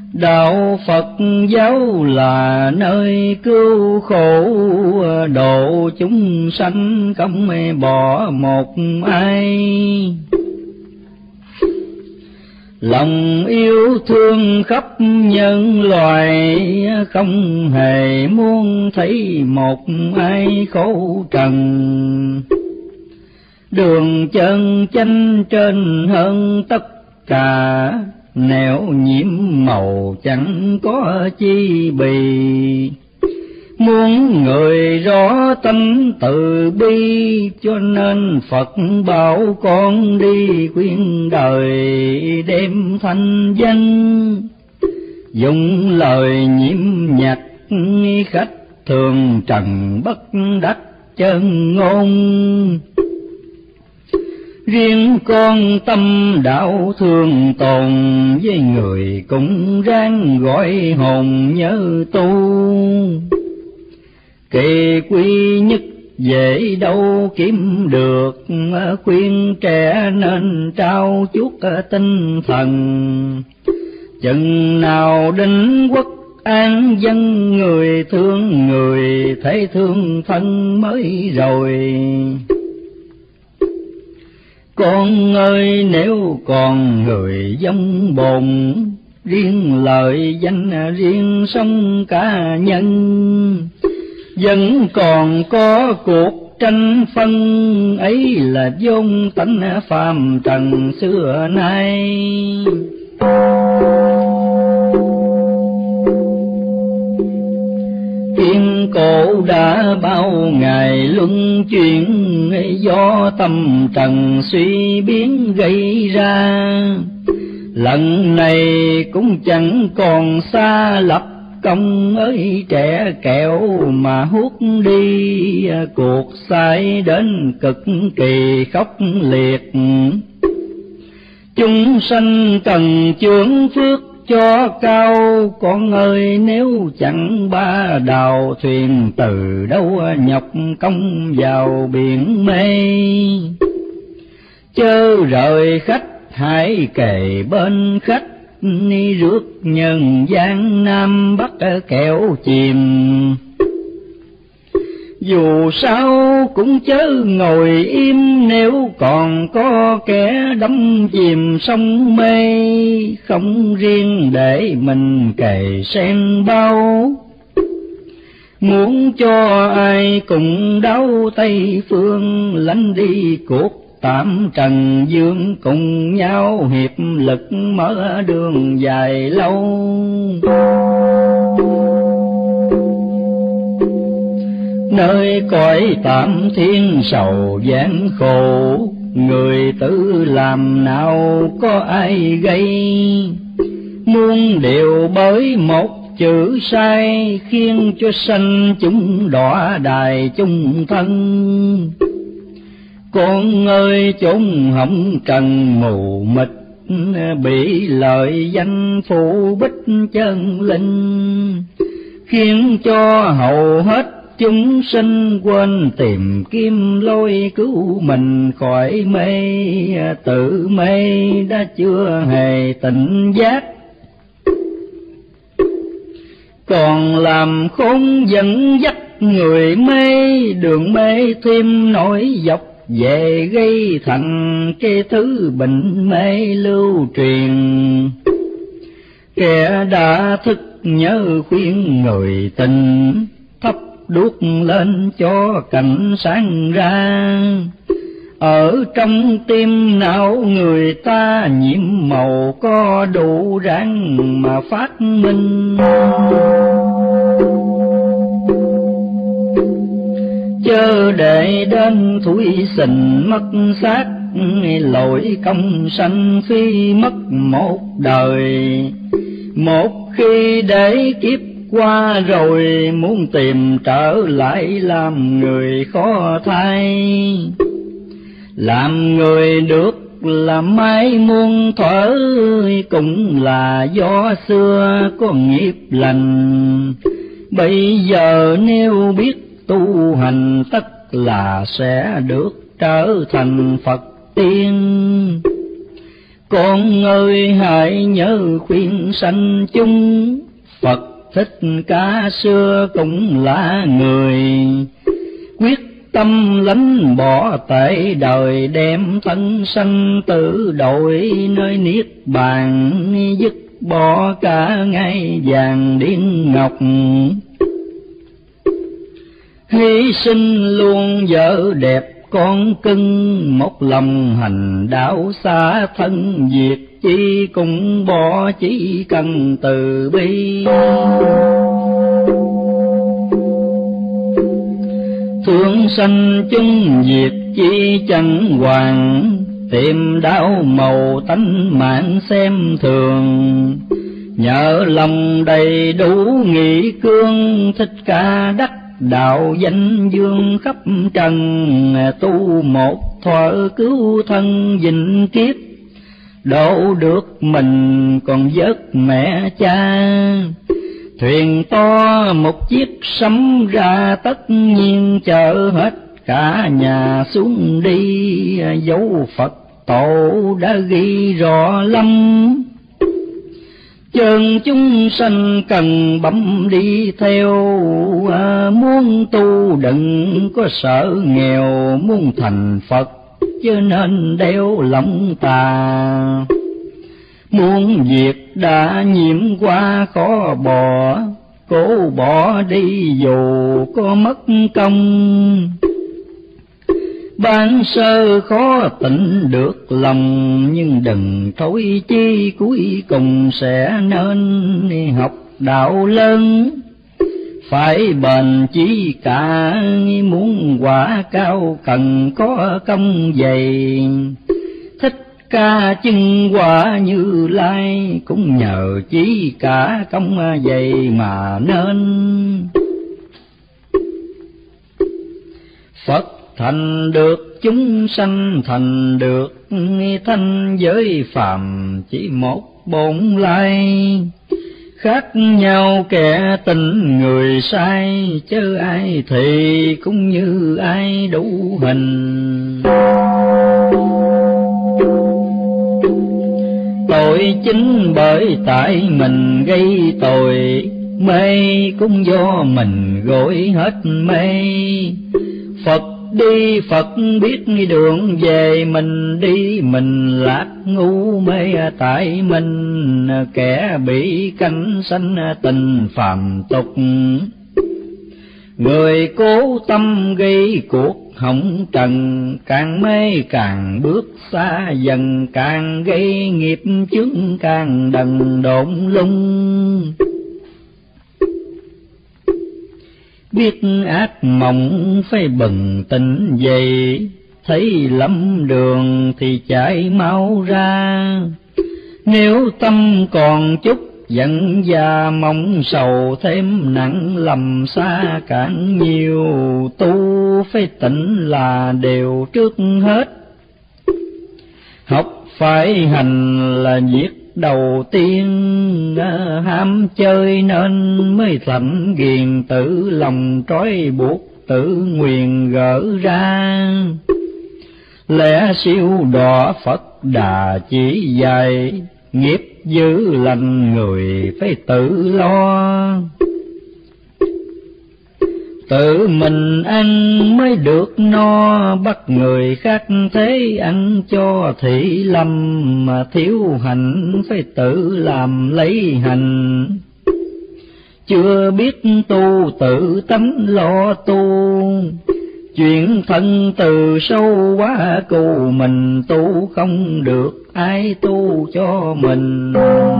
Đạo Phật giáo là nơi cứu khổ, độ chúng sanh không bỏ một ai. Lòng yêu thương khắp nhân loại, không hề muốn thấy một ai khổ trần. Đường chân chánh trên hơn tất cả, nẻo nhiễm màu chẳng có chi bì. Muốn người rõ tâm từ bi, cho nên Phật bảo con đi khuyên đời đem thanh danh. Dùng lời nhiễm nhạc khách thường trần bất đắc chân ngôn. Riêng con tâm đạo thường tồn, với người cũng ráng gọi hồn nhớ tu. Kỳ quy nhất dễ đâu kiếm được, khuyên trẻ nên trao chuốt tinh thần. Chừng nào định quốc an dân, người thương người thấy thương thân mới rồi. Con ơi nếu còn người giống bồn, riêng lợi danh riêng sống cá nhân. Vẫn còn có cuộc tranh phân, ấy là vốn tánh phàm trần xưa nay. Thiên cổ đã bao ngày luân chuyển, do tâm trần suy biến gây ra. Lần này cũng chẳng còn xa lập công ơi trẻ kẹo mà hút đi. Cuộc sai đến cực kỳ khốc liệt, chúng sanh cần chướng phước cho cao. Con ơi nếu chẳng ba đào, thuyền từ đâu nhọc công vào biển mê. Chớ rời khách hãy kề bên khách, ni rước nhân gian Nam Bắc kẻo chìm. Dù sao cũng chớ ngồi im, nếu còn có kẻ đắm chìm sông mê. Không riêng để mình kề sen bao, muốn cho ai cùng đáo Tây phương. Lánh đi cuộc tạm trần dương, cùng nhau hiệp lực mở đường dài lâu. Nơi cõi tạm thiên sầu gian khổ, người tự làm nào có ai gây. Muôn điều bởi một chữ sai, khiến cho sanh chúng đọa đài chung thân. Con ơi chốn hỏng trần mù mịt, bị lợi danh phủ bích chân linh. Khiến cho hầu hết chúng sinh quên tìm kiếm lối cứu mình khỏi mê. Tự mê đã chưa hề tỉnh giác, còn làm khốn dẫn dắt người mê. Đường mê thêm nổi dọc về gây thành cái thứ bệnh mê lưu truyền. Kẻ đã thức nhớ khuyên người tình, thắp đuốc lên cho cảnh sáng ra. Ở trong tim não người ta nhiễm màu, có đủ ráng mà phát minh. Chớ để đến thúi sình mất xác, lỗi công sanh phi mất một đời. Một khi để kiếp qua rồi, muốn tìm trở lại làm người khó thay. Làm người được làm mai muôn thuở, cũng là do xưa có nghiệp lành. Bây giờ nếu biết tu hành, tất là sẽ được trở thành Phật tiên. Con ơi hãy nhớ khuyên sanh chúng, Phật Thích Ca xưa cũng là người, quyết tâm lánh bỏ tệ đời, đem thân sanh tử đổi nơi niết bàn, dứt bỏ cả ngai vàng điên ngọc. Hy sinh luôn vợ đẹp con cưng, một lòng hành đạo xa thân việc chi cũng bỏ, chỉ cần từ bi. Thương sanh chung việc chi chẳng hoàng, tìm đau màu tánh mạng xem thường. Nhờ lòng đầy đủ nghị cương, Thích Ca đắc đạo danh dương khắp trần, tu một thuở cứu thân vĩnh kiếp, độ được mình còn vớt mẹ cha. Thuyền to một chiếc sấm ra, tất nhiên chở hết cả nhà xuống đi, dấu Phật tổ đã ghi rõ lắm. Chân chúng sanh cần bấm đi theo, muốn tu đừng có sợ nghèo, muốn thành Phật chứ nên đeo lòng tà. Muốn việc đã nhiễm qua khó bỏ, cố bỏ đi dù có mất công. Ban sơ khó tịnh được lòng, nhưng đừng thối chi cuối cùng sẽ nên học đạo lớn. Phải bền chí cả, muốn quả cao cần có công dày. Thích Ca chứng quả Như Lai, cũng nhờ chí cả công dày mà nên. Phật thành được chúng sanh thành được, thanh giới phàm chỉ một bổn lai. Khác nhau kẻ tình người sai, chớ ai thì cũng như ai đủ hình. Tội chính bởi tại mình gây tội, mê cũng do mình gội hết mê. Phật đi Phật biết đường về, mình đi mình lạc ngu mê tại mình. Kẻ bị cánh sanh tình phàm tục, người cố tâm gây cuộc hỏng trần. Càng mê càng bước xa dần, càng gây nghiệp chướng càng đần độn lung. Biết ác mộng phải bừng tỉnh dậy, thấy lắm đường thì chạy mau ra. Nếu tâm còn chút giận già mong sầu, thêm nặng lầm xa càng nhiều. Tu phải tỉnh là điều trước hết, học phải hành là việc đầu tiên. Ham chơi nên mới thành ghiền, tự lòng trói buộc tự nguyền gỡ ra. Lẽ siêu đọa Phật Đà chỉ dạy, nghiệp dữ lành người phải tự lo. Tự mình ăn mới được no, bắt người khác thế ăn cho thị lâm. Mà thiếu hành phải tự làm lấy hành, chưa biết tu tự tánh lo tu. Chuyện thân từ sâu quá cù, mình tu không được ai tu cho mình.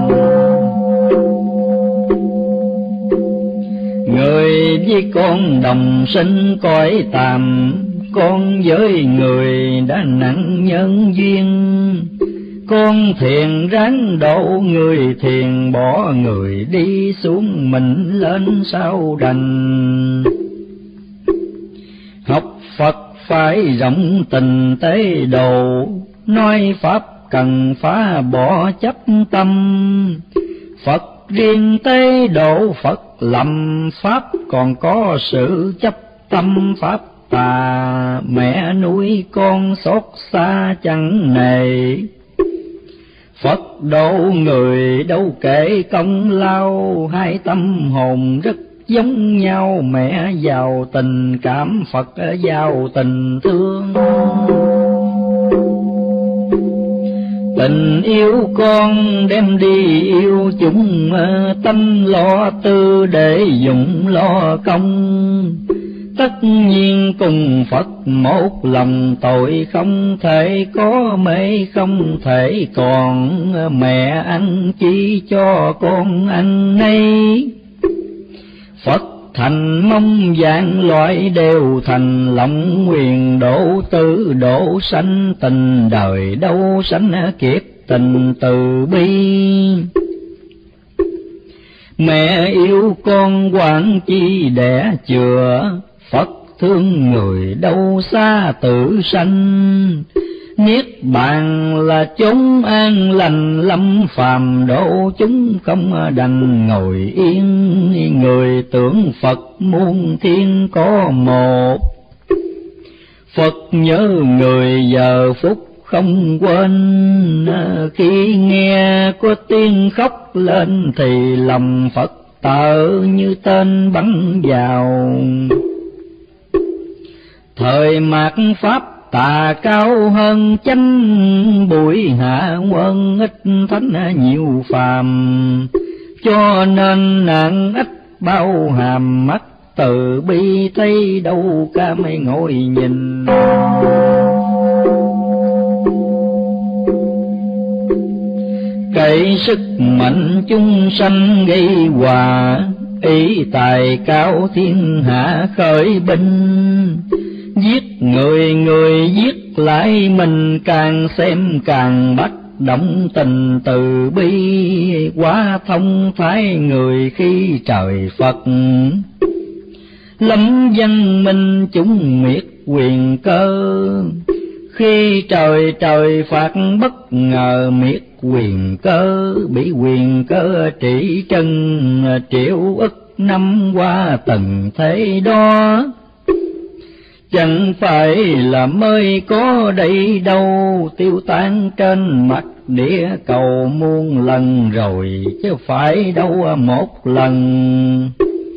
Người với con đồng sinh cõi tạm, con với người đã nặng nhân duyên. Con thiền ráng độ người thiền, bỏ người đi xuống mình lên sao đành. Học Phật phải rộng tình tế độ, nói Pháp cần phá bỏ chấp tâm. Phật riêng tế độ Phật lầm, Pháp còn có sự chấp tâm Pháp tà. Mẹ nuôi con xót xa chẳng nề, Phật độ người đâu kể công lao, hai tâm hồn rất giống nhau, mẹ giàu tình cảm, Phật giàu tình thương. Tình yêu con đem đi yêu chúng, tâm lo tư để dụng lo công. Tất nhiên cùng Phật một lòng, tội không thể có mê không thể còn, mẹ anh chỉ cho con anh nay. Phật thành mong vạn loại đều thành, lòng nguyện độ tử độ sanh, tình đời đâu sánh kiếp tình từ bi. Mẹ yêu con quản chi đẻ chừa, Phật thương người đâu xa tự sanh. Niết bàn là chốn an lành, lâm phàm độ chúng không đành ngồi yên. Người tưởng Phật muôn thiên có một, Phật nhớ người giờ phút không quên. Khi nghe có tiếng khóc lên thì lòng Phật tợ như tên bắn vào. Thời mạt Pháp tà cao hơn chánh, bụi hạ quân ít thánh nhiều phàm. Cho nên nạn ít bao hàm, mắt từ bi thấy đâu ca mấy ngồi nhìn. Cậy sức mạnh chúng sanh gây hòa, ý tài cao thiên hạ khởi binh. Giết người người giết lại mình, càng xem càng bắt động tình từ bi. Quá thông thái người khi trời Phật, lâm danh minh chúng miệt quyền cơ. Khi trời phạt bất ngờ miệt quyền cơ, bị quyền cơ trị chân triệu ức năm qua từng thế đó. Chẳng phải là mới có đây đâu, tiêu tan trên mặt địa cầu muôn lần rồi, chứ phải đâu một lần.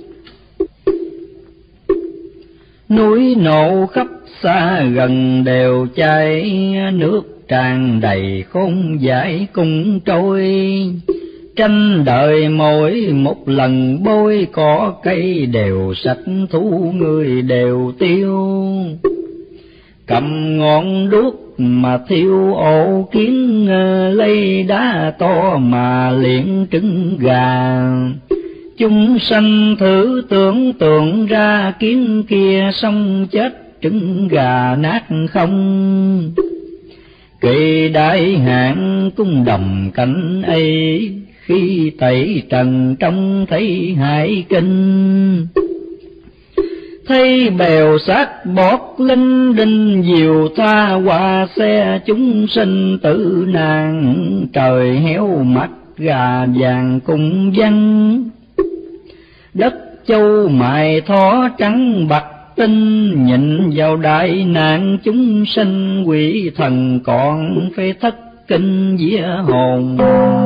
Núi nổ khắp xa gần đều cháy, nước tràn đầy khôn giải cùng trôi. Tranh đời mỗi một lần bôi, cỏ cây đều sạch, thú người đều tiêu. Cầm ngọn đuốc mà thiêu ổ kiến, lấy đá to mà liệng trứng gà. Chúng sanh thử tưởng tượng ra, kiến kia xong chết trứng gà nát không. Kỳ đại hạn cung đồng cảnh ấy, khi tẩy trần trông thấy hải kinh. Thấy bèo xác bọt linh đinh, diều tha qua xe chúng sinh tử nạn. Trời héo mắt gà vàng cùng dân, đất châu mài thó trắng bạc tinh. Nhịn vào đại nạn chúng sinh, quỷ thần còn phải thất kinh vía hồn.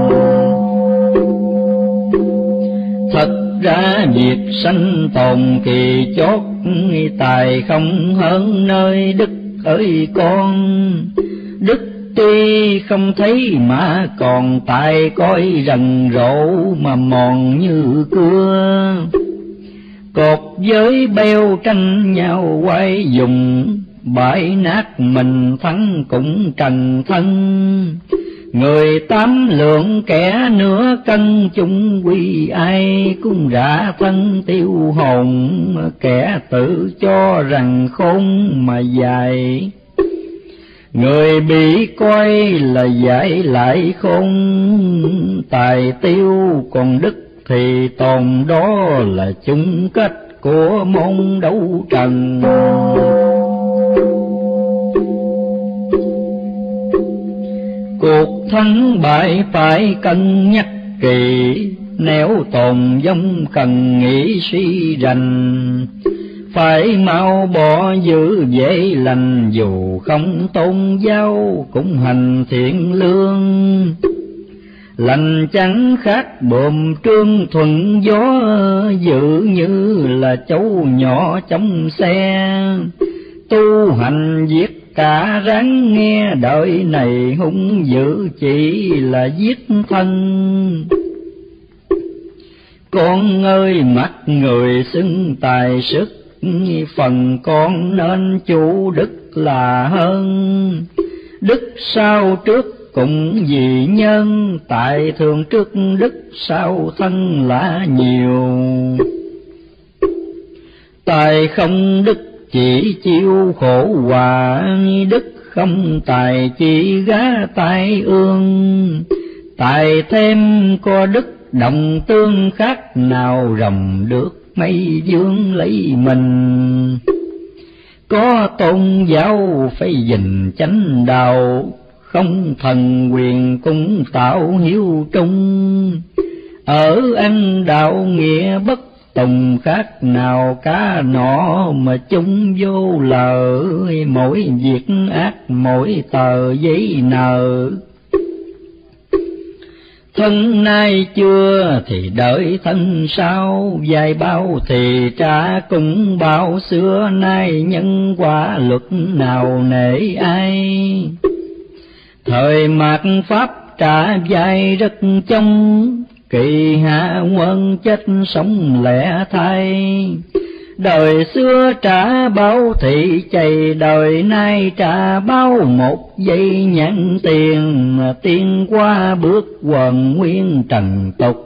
Thật ra việc sanh tồn kỳ chót, tài không hơn nơi đức ơi con. Đức tuy không thấy mà còn, tài coi rần rộ mà mòn như cưa. Cột giới beo tranh nhau quay dùng, bãi nát mình thắng cũng trần thân. Người tám lượng kẻ nửa cân, chung quy ai cũng rã thân tiêu hồn. Kẻ tự cho rằng khôn mà dài, người bị coi là giải lại khôn. Tài tiêu còn đức thì tồn, đó là chung kết của môn đấu trần. Cuộc thắng bại phải cân nhắc kỳ, nếu tồn vong cần nghĩ suy rành. Phải mau bỏ giữ dễ lành, dù không tôn giáo cũng hành thiện lương. lành chẳng khác bồm trương thuận gió, dự như là cháu nhỏ trong xe. Tu hành giết cả ráng nghe, đời này hung dữ chỉ là giết thân. Con ơi mắt người xưng tài sức, phần con nên chủ đức là hơn. Đức sau trước cũng vì nhân, tại thường trước đức sau thân là nhiều. Tài không đức chỉ chịu khổ hòa, đức không tài chỉ gá tai ương. Tài thêm có đức đồng tương, khác nào rồng được mây dương lấy mình. Có tôn giáo phải gìn chánh đạo, không thần quyền cũng tạo hiếu trung. Ở ăn đạo nghĩa bất tùng, khác nào cá nọ mà chung vô lờ. Mỗi việc ác mỗi tờ giấy nợ, thân nay chưa thì đợi thân sau. Dài bao thì trả cũng bao, xưa nay nhân quả luật nào nể ai. Thời mạt pháp trả dài rất trong, kỳ hạ quân chết sống lẻ thai. Đời xưa trả bao thị chày, đời nay trả bao một giây nhãn tiền. Tiên qua bước quần nguyên trần tục,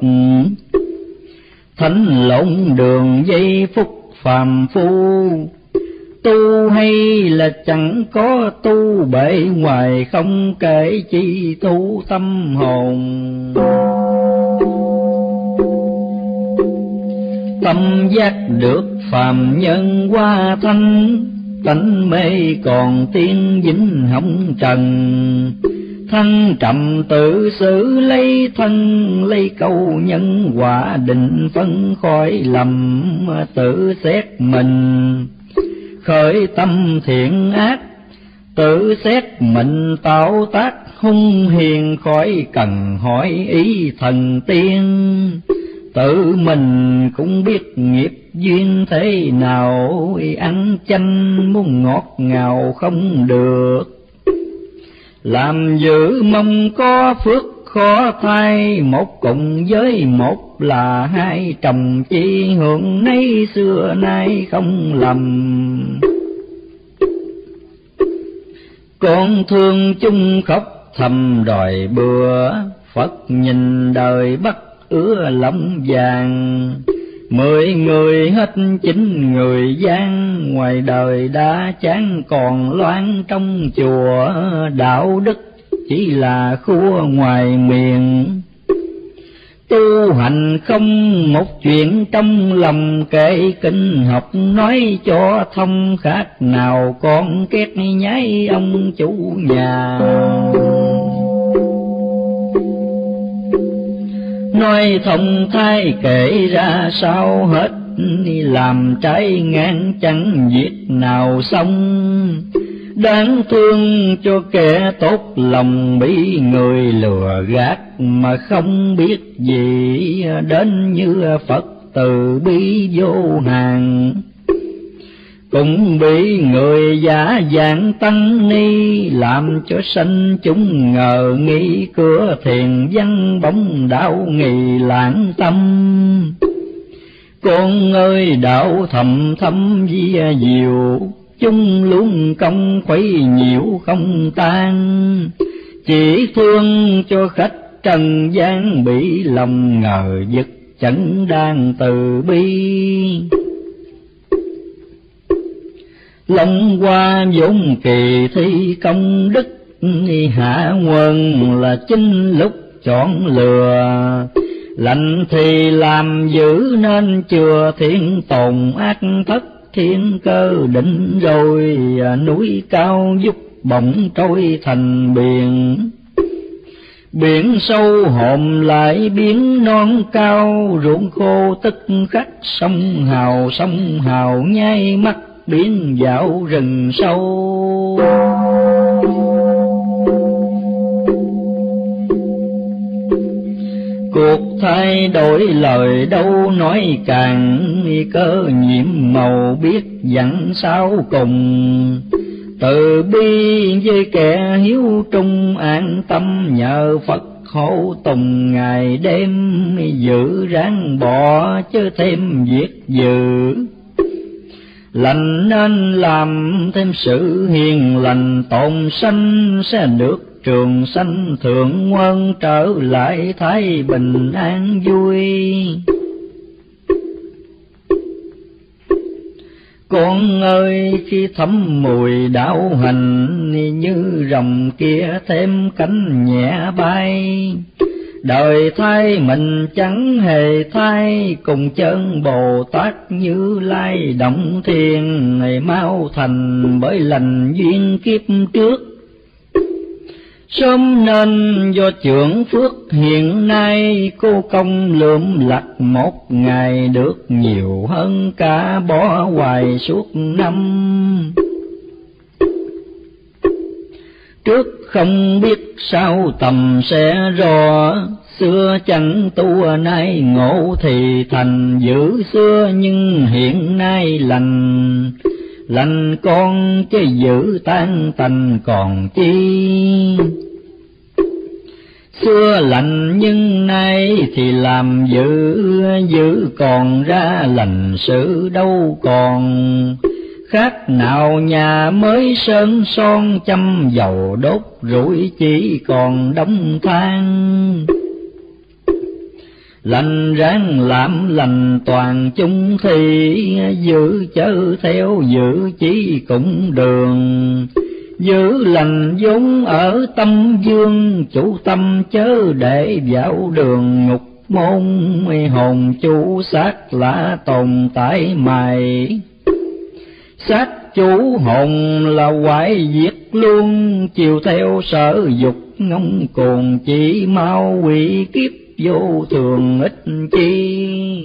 thánh lộn đường giây phút phàm phu. Tu hay là chẳng có tu, bề ngoài không kể chi tu tâm hồn. Tâm giác được phàm nhân qua thanh, tánh mê còn tiên vĩnh hồng trần. Thân trầm tự xử lấy thân, lấy câu nhân quả định phân khỏi lầm. Tự xét mình khởi tâm thiện ác, tự xét mình tạo tác hung hiền, khỏi cần hỏi ý thần tiên. Tự mình cũng biết nghiệp duyên thế nào, ăn chanh muốn ngọt ngào không được. Làm dữ mong có phước khó thay, một cùng với một là hai, chồng chi hưởng nấy xưa nay không lầm. Con thương chung khóc thầm đòi bữa, Phật nhìn đời bắt ứa lòng vàng. 10 người hết 9 người gian, ngoài đời đã chán còn loan trong chùa. Đạo đức chỉ là khua ngoài miệng, tu hành không một chuyện trong lòng. Kể kinh học nói cho thông, khác nào con két nhái ông chủ nhà. Nói thông thai kể ra sao hết, làm trái ngang chẳng việc nào xong. Đáng thương cho kẻ tốt lòng, bị người lừa gạt mà không biết gì. Đến như Phật từ bi vô hạn, cũng bị người giả dạng tăng ni. Làm cho sanh chúng ngờ nghi, cửa thiền văn bóng đạo nghị lãng tâm. Con ơi đạo thầm thâm vi diệu, chúng luôn công khuấy nhiễu không tan. Chỉ thương cho khách trần gian, bị lòng ngờ vực chẳng đang từ bi. Long qua vốn kỳ thi công đức, hạ quân là chính lúc chọn lừa. Lành thì làm dữ nên chừa, thiên tồn ác thất thiên cơ định rồi. Núi cao vút bỗng trôi thành biển, biển sâu hòm lại biển non cao. Ruộng khô tức khắc sông hào nhai mắt, biến dạo rừng sâu. Cuộc thay đổi lời đâu nói càng, cơ nhiệm màu biết dặn sao cùng. Từ bi với kẻ hiếu trung, an tâm nhờ Phật hộ tùng, ngày đêm giữ ráng bỏ chớ thêm việc dữ. Lành nên làm thêm sự hiền lành, tồn sanh sẽ được trường sanh thượng quân, trở lại thái bình an vui. Con ơi khi thấm mùi đạo hành, như rồng kia thêm cánh nhẹ bay. Đời thay mình chẳng hề thay, cùng chân Bồ Tát Như Lai động thiên, này mau thành bởi lành duyên kiếp trước. Sớm nên do chưởng phước hiện nay, cô công lượm lặt một ngày, được nhiều hơn cả bỏ hoài suốt năm. Trước không biết sao tầm sẽ rõ, xưa chẳng tu nay ngộ thì thành. Giữ xưa nhưng hiện nay lành, lành con chứ giữ tan tành còn chi. Xưa lành nhưng nay thì làm giữ, giữ còn ra lành sự đâu còn. Khác nào nhà mới sơn son, châm dầu đốt rủi chỉ còn đống than. Lành ráng làm lành toàn chung thì, giữ chớ theo giữ chỉ cũng đường. Giữ lành vốn ở tâm dương, chủ tâm chớ để vào đường ngục môn. Hồn chủ xác lạ tồn tại mày, xác chủ hồn là hoại diệt luôn. Chiều theo sở dục ngông cuồng, chỉ mau hủy kiếp vô thường ích chi.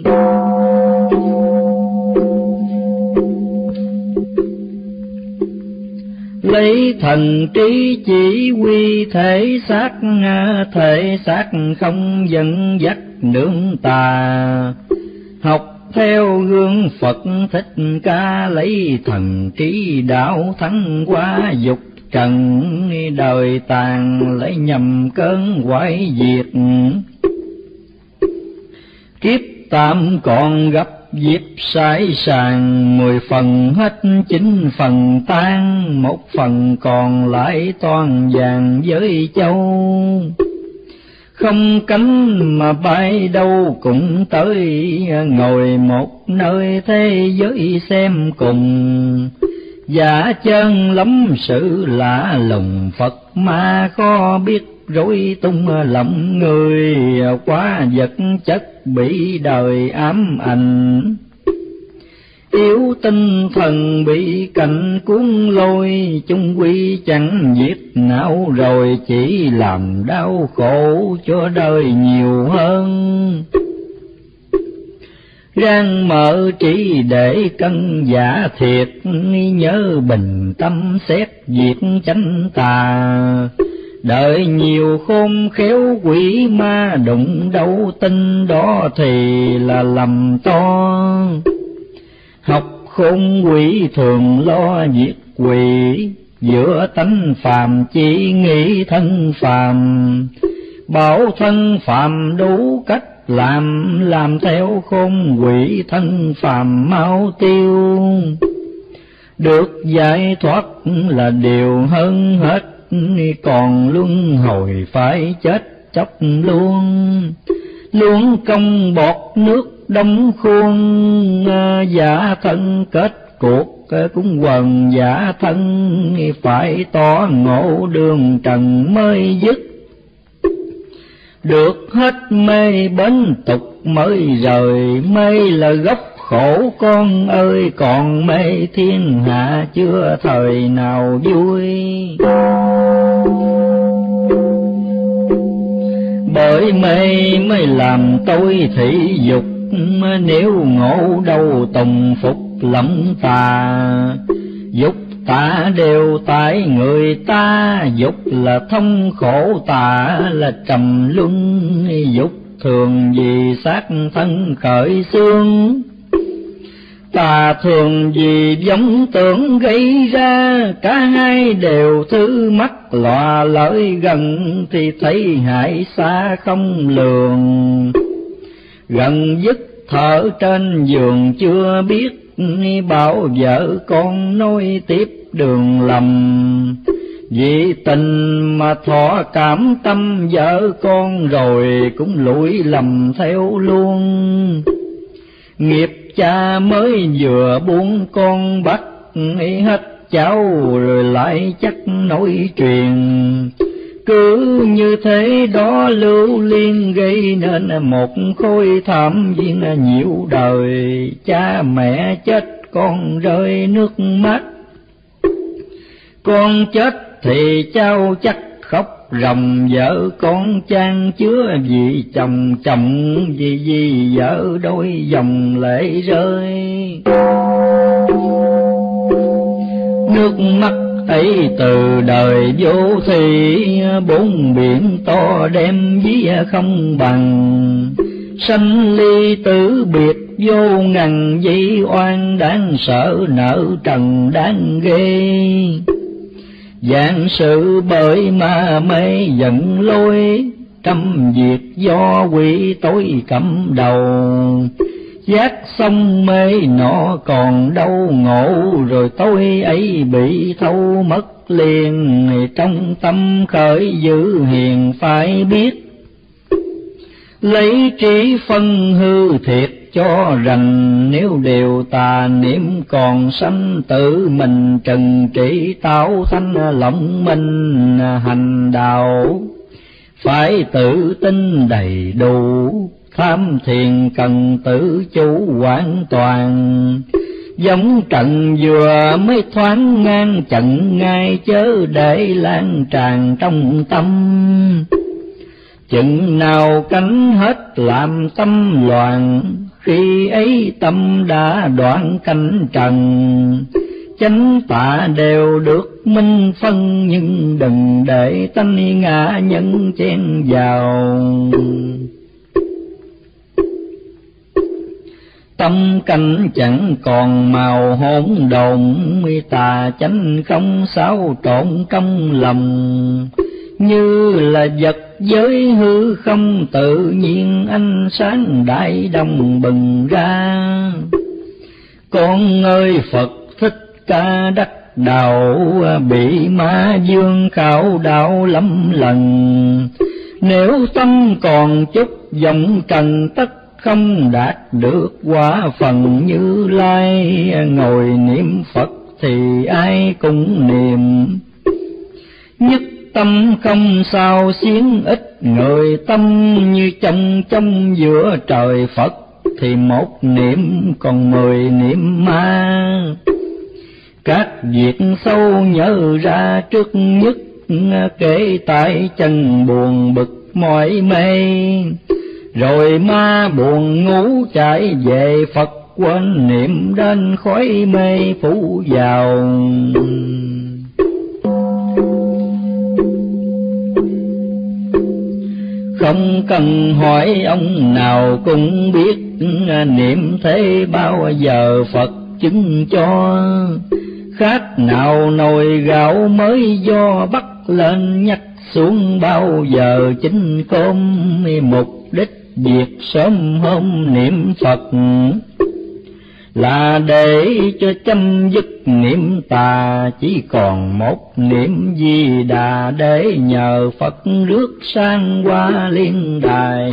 Lấy thần trí chỉ huy thể xác, thể xác không dẫn dắt nương tà. Học theo gương Phật Thích Ca, lấy thần trí đạo thắng qua dục trần. Đời tàn lấy nhầm cơn hoại diệt, kiếp tạm còn gặp dịp sải sàng. 10 phần hết 9 phần tan, 1 phần còn lại toàn vàng với châu. Không cánh mà bay đâu cũng tới, ngồi một nơi thế giới xem cùng. Giả chân lắm sự lạ lùng, Phật ma khó biết rối tung lòng người. Quá vật chất bị đời ám ảnh, yếu tinh thần bị cảnh cuốn lôi. Chung quy chẳng diệt não rồi, chỉ làm đau khổ cho đời nhiều hơn. Ráng mở trí để cân giả thiệt, nhớ bình tâm xét diệt chánh tà. Đợi nhiều khôn khéo quỷ ma, đụng đâu tin đó thì là lầm to. Học khôn quỷ thường lo diệt quỷ, giữa tánh phàm chỉ nghĩ thân phàm. Bảo thân phàm đủ cách làm theo khôn quỷ thân phàm mau tiêu. Được giải thoát là điều hơn hết, còn luân hồi phải chết chóc luôn. Luôn công bọt nước đóng khuôn, giả thân kết cuộc cũng quần. Giả thân phải tỏ ngộ đường trần mới dứt, được hết mê bến tục mới rời. Mê là gốc khổ con ơi, còn mê thiên hạ chưa thời nào vui. Bởi mê mới làm tôi thị dục, nếu ngộ đâu tùng phục lẫm tà. Dục tà đều tại người ta, dục là thông khổ, tà là trầm luân. Dục thường vì xác thân khởi xương. Tà thường vì vọng tưởng gây ra, cả hai đều thứ mắt lọa lợi gần, thì thấy hại xa không lường. Gần dứt thở trên giường chưa biết, bảo vợ con nói tiếp đường lầm. Vì tình mà thọ cảm tâm vợ con, rồi cũng lụi lầm theo luôn. Nghiệp cha mới vừa buông con bắt hết cháu, rồi lại chắc nối truyền. Cứ như thế đó lưu liên, gây nên một khối thảm viên nhiễu đời. Cha mẹ chết con rơi nước mắt, con chết thì cháu chắc khóc ròng. Vợ con chan chứa vì chồng, chồng vì vợ đôi dòng lệ rơi. Nước mắt ấy từ đời vô thị, bốn biển to đem ví không bằng. Sanh ly tử biệt vô ngần, dĩ oan đáng sợ nợ trần đáng ghê. Vạn sự bởi ma mê giận lôi, trăm việc do quỷ tối cầm đầu. Giác xong mê nọ còn đâu ngộ, rồi tôi ấy bị thâu mất liền. Trong tâm khởi dữ hiền phải biết, lấy trí phân hư thiệt cho rành. Nếu đều tà niệm còn sanh, tự mình trần trị tạo thanh lộng minh hành đạo. Phải tự tin đầy đủ, tham thiền cần tự chủ hoàn toàn. Giống trận vừa mới thoáng ngang trận ngay, chớ để lan tràn trong tâm. Chừng nào cánh hết làm tâm loạn, khi ấy tâm đã đoạn cánh trần. Chánh tà đều được minh phân, nhưng đừng để tánh ngã nhân chen vào. Tâm cảnh chẳng còn màu hỗn độn, tà chánh không xáo trộn trong lòng. Như là vật giới hư không tự nhiên, ánh sáng đại đồng bừng ra. Con ơi Phật Thích Ca đắc đạo, bị ma dương khảo đạo lắm lần. Nếu tâm còn chút vọng trần, tất không đạt được quả phần Như Lai. Ngồi niệm Phật thì ai cũng niệm, nhất tâm không sao xiến ít. Người tâm như trong giữa trời Phật, thì một niệm còn 10 niệm ma. Các việc sâu nhớ ra trước nhất, kể tại chân buồn bực mỏi mê. Rồi ma buồn ngủ chạy về Phật, quên niệm đến khói mê phủ vào. Không cần hỏi ông nào cũng biết, niệm thế bao giờ Phật chứng cho. Khác nào nồi gạo mới do bắt lên, nhắc xuống bao giờ chính cơm. Mục đích việc sớm hôm niệm Phật, là để cho chấm dứt niệm tà. Chỉ còn một niệm Di Đà, để nhờ Phật rước sang qua liên đài.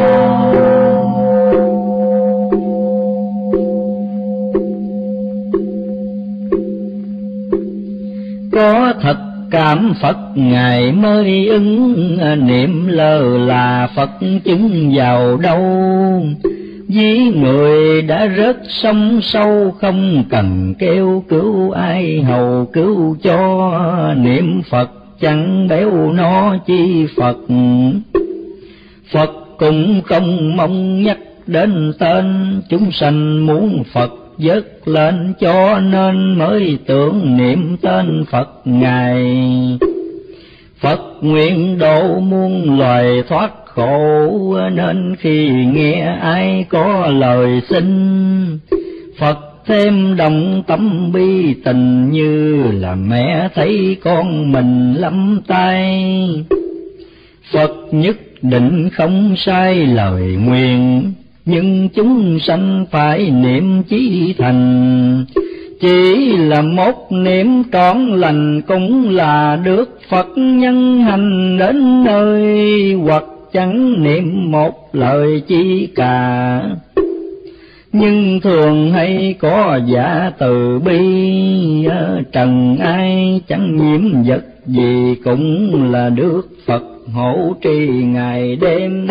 Có thật cảm Phật Ngài mới ứng, niệm lơ là Phật chứng vào đâu. Ví người đã rớt sông sâu, không cần kêu cứu ai hầu cứu cho. Niệm Phật chẳng béo nó chi Phật, Phật cũng không mong nhắc đến tên. Chúng sanh muốn Phật vớt lên, cho nên mới tưởng niệm tên Phật Ngài. Phật nguyện độ muôn loài thoát khổ, nên khi nghe ai có lời xin, Phật thêm động tâm bi tình, như là mẹ thấy con mình lắm tay. Phật nhất định không sai lời nguyện, nhưng chúng sanh phải niệm chí thành. Chỉ là một niệm trọn lành, cũng là được Phật nhân hành đến nơi, hoặc chẳng niệm một lời chi cả. Nhưng thường hay có giả từ bi, trần ai chẳng nhiễm vật gì, cũng là được Phật hộ trì ngày đêm.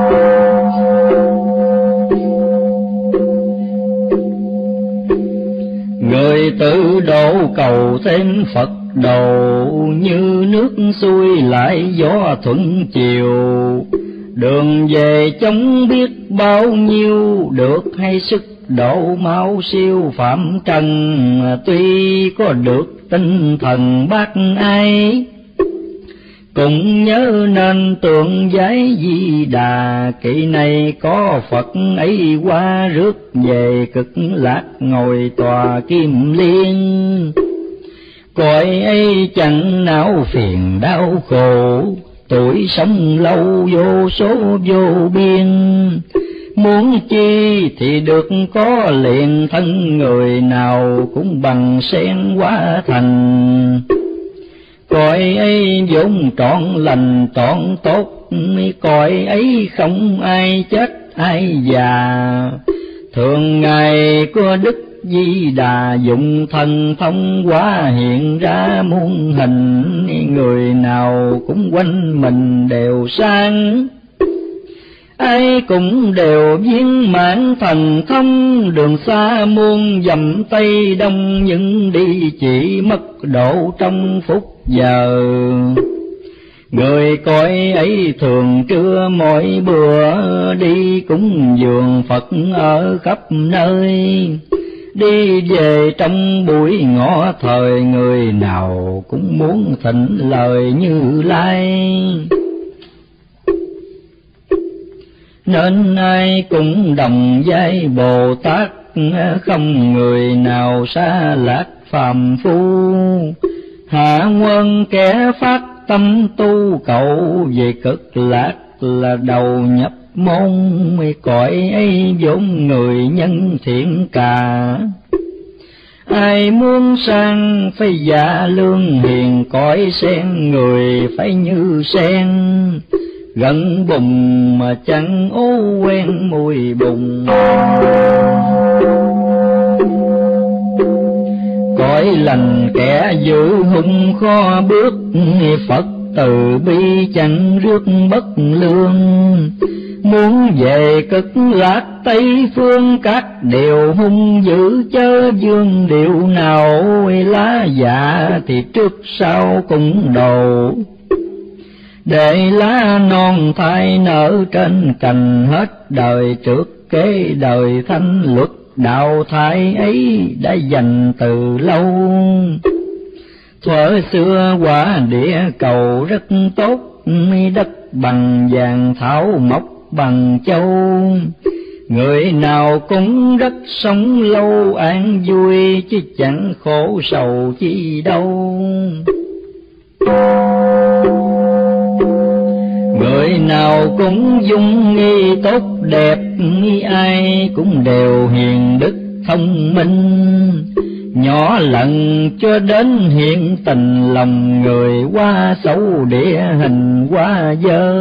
Người tự độ cầu thêm Phật độ, như nước xuôi lại gió thuận chiều. Đường về chống biết bao nhiêu, được hay sức độ mau siêu phạm trần. Tuy có được tinh thần bác ai, cũng nhớ nên tượng giấy Di Đà. Kỳ này có Phật ấy qua rước về, cực lạc ngồi tòa kim liên. Cõi ấy chẳng não phiền đau khổ, tuổi sống lâu vô số vô biên. Muốn chi thì được có liền, thân người nào cũng bằng sen hóa thành. Cõi ấy vốn trọn lành trọn tốt, cõi ấy không ai chết ai già. Thường ngày có Đức Di Đà dụng thần thông hóa hiện ra muôn hình, người nào cũng quanh mình đều sang. Ai cũng đều viên mãn thần thông, đường xa muôn dặm Tây Đông, nhưng đi chỉ mất độ trong phút giờ. Người cõi ấy thường trưa mỗi bữa, đi cúng dường Phật ở khắp nơi. Đi về trong buổi ngọ thời, người nào cũng muốn thịnh lời Như Lai. Nên ai cũng đồng vai Bồ Tát, không người nào xa lạc phàm phu. Hạ quân kẻ phát tâm tu cầu, về cực lạc là đầu nhập môn. Cõi ấy vốn người nhân thiện cả, ai muốn sang phải dạ lương hiền. Cõi sen người phải như sen, gần bùn mà chẳng ô quen mùi bùn. Cõi lành kẻ giữ hung khó bước, Phật từ bi chẳng rước bất lương. Muốn về cực lạc Tây phương, các điều hung dữ chớ dương điệu nào. Lá dạ thì trước sau cũng đầu, để lá non thai nở trên cành. Hết đời trước kế đời thanh luật, đạo thai ấy đã dành từ lâu. Thuở xưa quả địa cầu rất tốt, đất bằng vàng thảo mộc bằng châu. Người nào cũng rất sống lâu an vui, chứ chẳng khổ sầu chi đâu. Người nào cũng dung nghi tốt đẹp, ai cũng đều hiền đức thông minh. Nhỏ lần cho đến hiện tình, lòng người quá xấu địa hình quá dơ.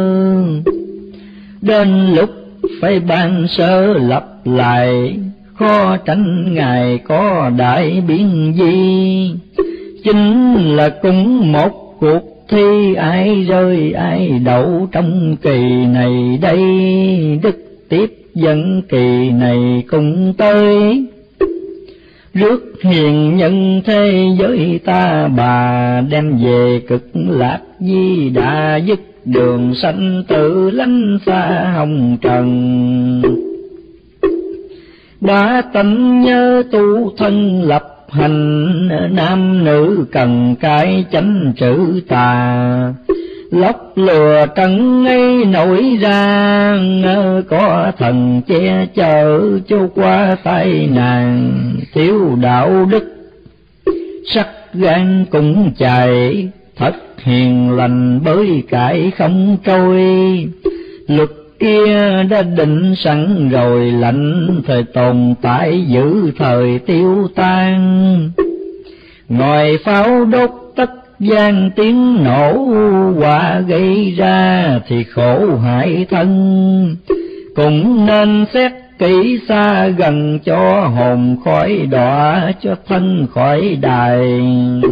Đến lúc phải ban sơ lập lại, khó tránh Ngài có đại biến di. Chính là cũng một cuộc thi, ai rơi ai đậu trong kỳ này đây. Đức tiếp dẫn kỳ này cũng tới, rước hiền nhân thế giới ta bà. Đem về cực lạc Di Đà, dứt đường sanh tử lánh xa hồng trần. Đã tánh nhớ tu thân lập hành, nam nữ cần cái chánh trữ tà. lóc lừa trần ấy nổi ra, có thần che chở cho qua tai nạn. Thiếu đạo đức sắc gan cũng chạy, thất hiền lành bới cãi không trôi. Luật kia đã định sẵn rồi, lạnh thời tồn tại giữ thời tiêu tan. Ngoài pháo đốt tất gian tiếng nổ, quả gây ra thì khổ hại thân. Cũng nên xét kỹ xa gần, cho hồn khỏi đọa, cho thân khỏi đài.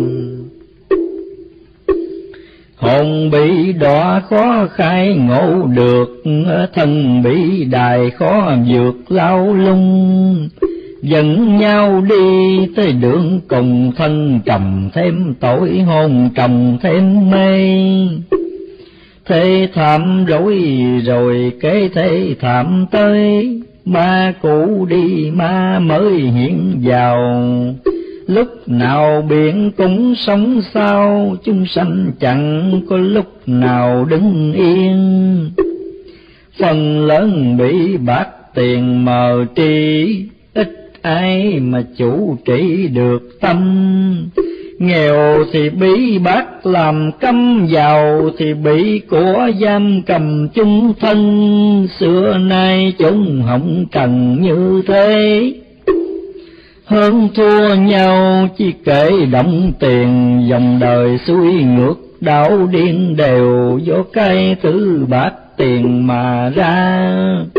Hồn bị đọa khó khai ngộ được, thân bị đài khó vượt lao lung. Dẫn nhau đi tới đường cùng, thân trầm thêm tội, hồn trầm thêm mê. Thế thảm rối rồi kế thế thảm tới, ma cũ đi ma mới hiện vào. Lúc nào biển cũng sống sao, chúng sanh chẳng có lúc nào đứng yên. Phần lớn bị bạc tiền mờ tri, ít ai mà chủ trị được tâm. Nghèo thì bị bác làm cấm, giàu thì bị của giam cầm chung thân. Xưa nay chúng hỏng trần như thế, hơn thua nhau chỉ kể động tiền. Dòng đời xuôi ngược đảo điên đều, do cái thứ bạc tiền mà ra.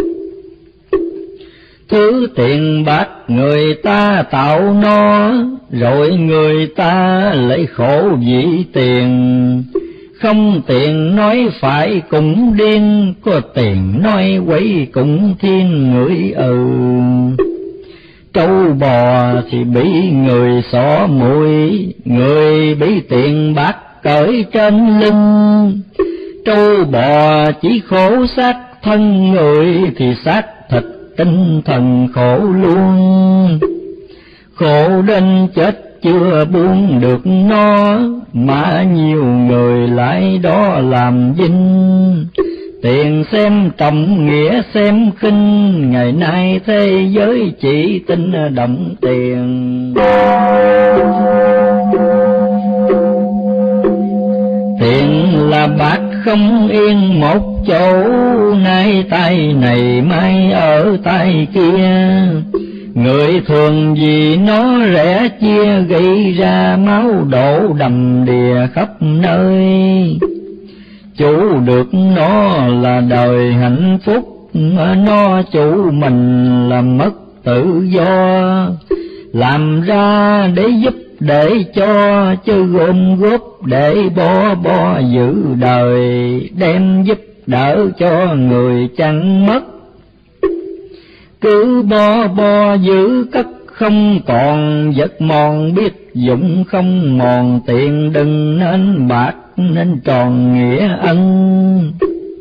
Thứ tiền bạc người ta tạo nó, rồi người ta lấy khổ vì tiền. Không tiền nói phải cũng điên, có tiền nói quấy cũng thiên người Trâu bò thì bị người xỏ mũi, người bị tiền bạc cởi trên lưng. Trâu bò chỉ khổ xác thân người, thì xác thịt tinh thần khổ luôn. Khổ đến chết chưa buông được nó, mà nhiều người lại đó làm vinh. Tiền xem trọng nghĩa xem khinh, ngày nay thế giới chỉ tin động tiền. Tiền là bạc không yên một chỗ, nay tay này mai ở tay kia. Người thường vì nó rẻ chia, gây ra máu đổ đầm đìa khắp nơi. Chủ được nó là đời hạnh phúc, nó chủ mình là mất tự do. Làm ra để giúp để cho, chứ gom góp để bo giữ đời. Đem giúp đỡ cho người chẳng mất, cứ bo giữ cất không còn. Vật mòn biết dụng không mòn, tiền đừng nên bạc nên tròn nghĩa ân.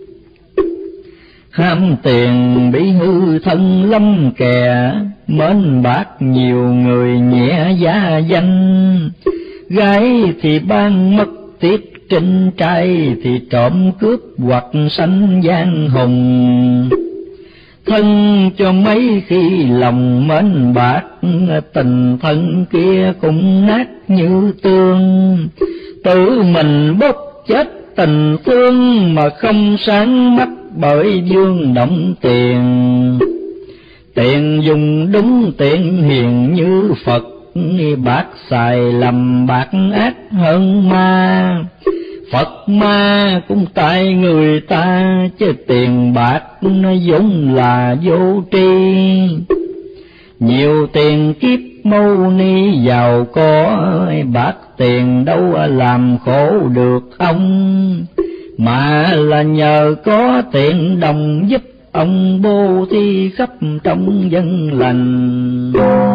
Ham tiền bị hư thân lâm kè, mến bạc nhiều người nhẹ giá danh. Gái thì ban mất tiết trinh, trai thì trộm cướp hoặc sanh giang hùng. Thân cho mấy khi lòng mến bạc, tình thân kia cũng nát như tương. Tự mình bóp chết tình thương, mà không sáng mắt bởi vương động tiền. Tiền dùng đúng tiền hiền như Phật, bạc xài lầm bạc ác hơn ma. Phật ma cũng tại người ta, chứ tiền bạc nó vốn là vô tri. Nhiều tiền kiếp mâu ni giàu có, bạc tiền đâu làm khổ được ông. Mà là nhờ có tiền đồng giúp ông bố thí khắp trong dân lành.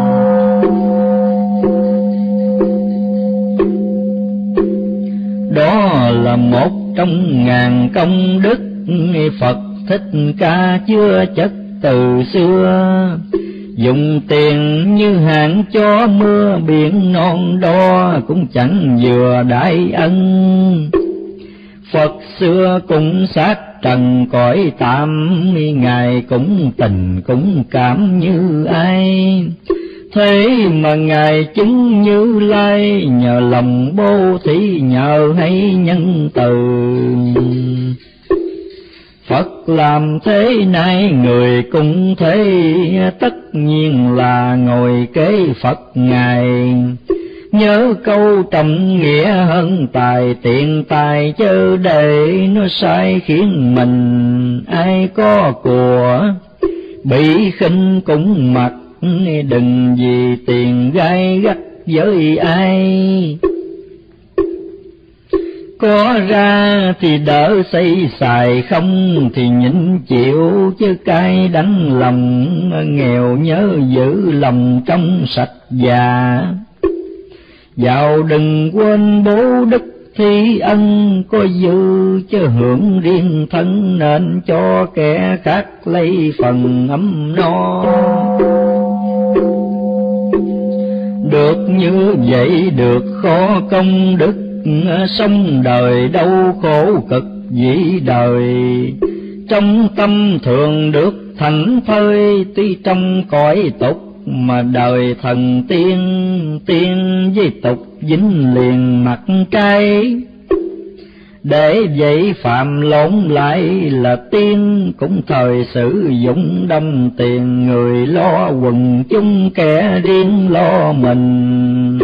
Đó là một trong ngàn công đức, Phật Thích Ca chưa chất từ xưa. Dùng tiền như hạn cho mưa, biển non đo cũng chẳng vừa đại ân. Phật xưa cũng sát trần cõi tạm, Ngài cũng tình cũng cảm như ai. Thế mà Ngài chứng Như Lai, nhờ lòng bố thí nhờ hay nhân từ. Phật làm thế này người cũng thế, tất nhiên là ngồi kế Phật Ngài. Nhớ câu trọng nghĩa hơn tài tiện tài, chớ để nó sai khiến mình ai có của. Bị khinh cũng mặc, đừng vì tiền gai gắt với ai. Có ra thì đỡ xây xài, không thì nhịn chịu chứ cay đắng lòng. Nghèo nhớ giữ lòng trong sạch già, giàu đừng quên bố đức thi ân. Có dư chứ hưởng riêng thân, nên cho kẻ khác lấy phần ấm no. Được như vậy được khó công đức, sống đời đau khổ cực dĩ đời. Trong tâm thường được thảnh thơi, tuy trong cõi tục mà đời thần tiên. Tiên với tục dính liền mặt trái, để vậy phạm lộn lại là tiên. Cũng thời sử dụng đông tiền, người lo quần chúng kẻ riêng lo mình.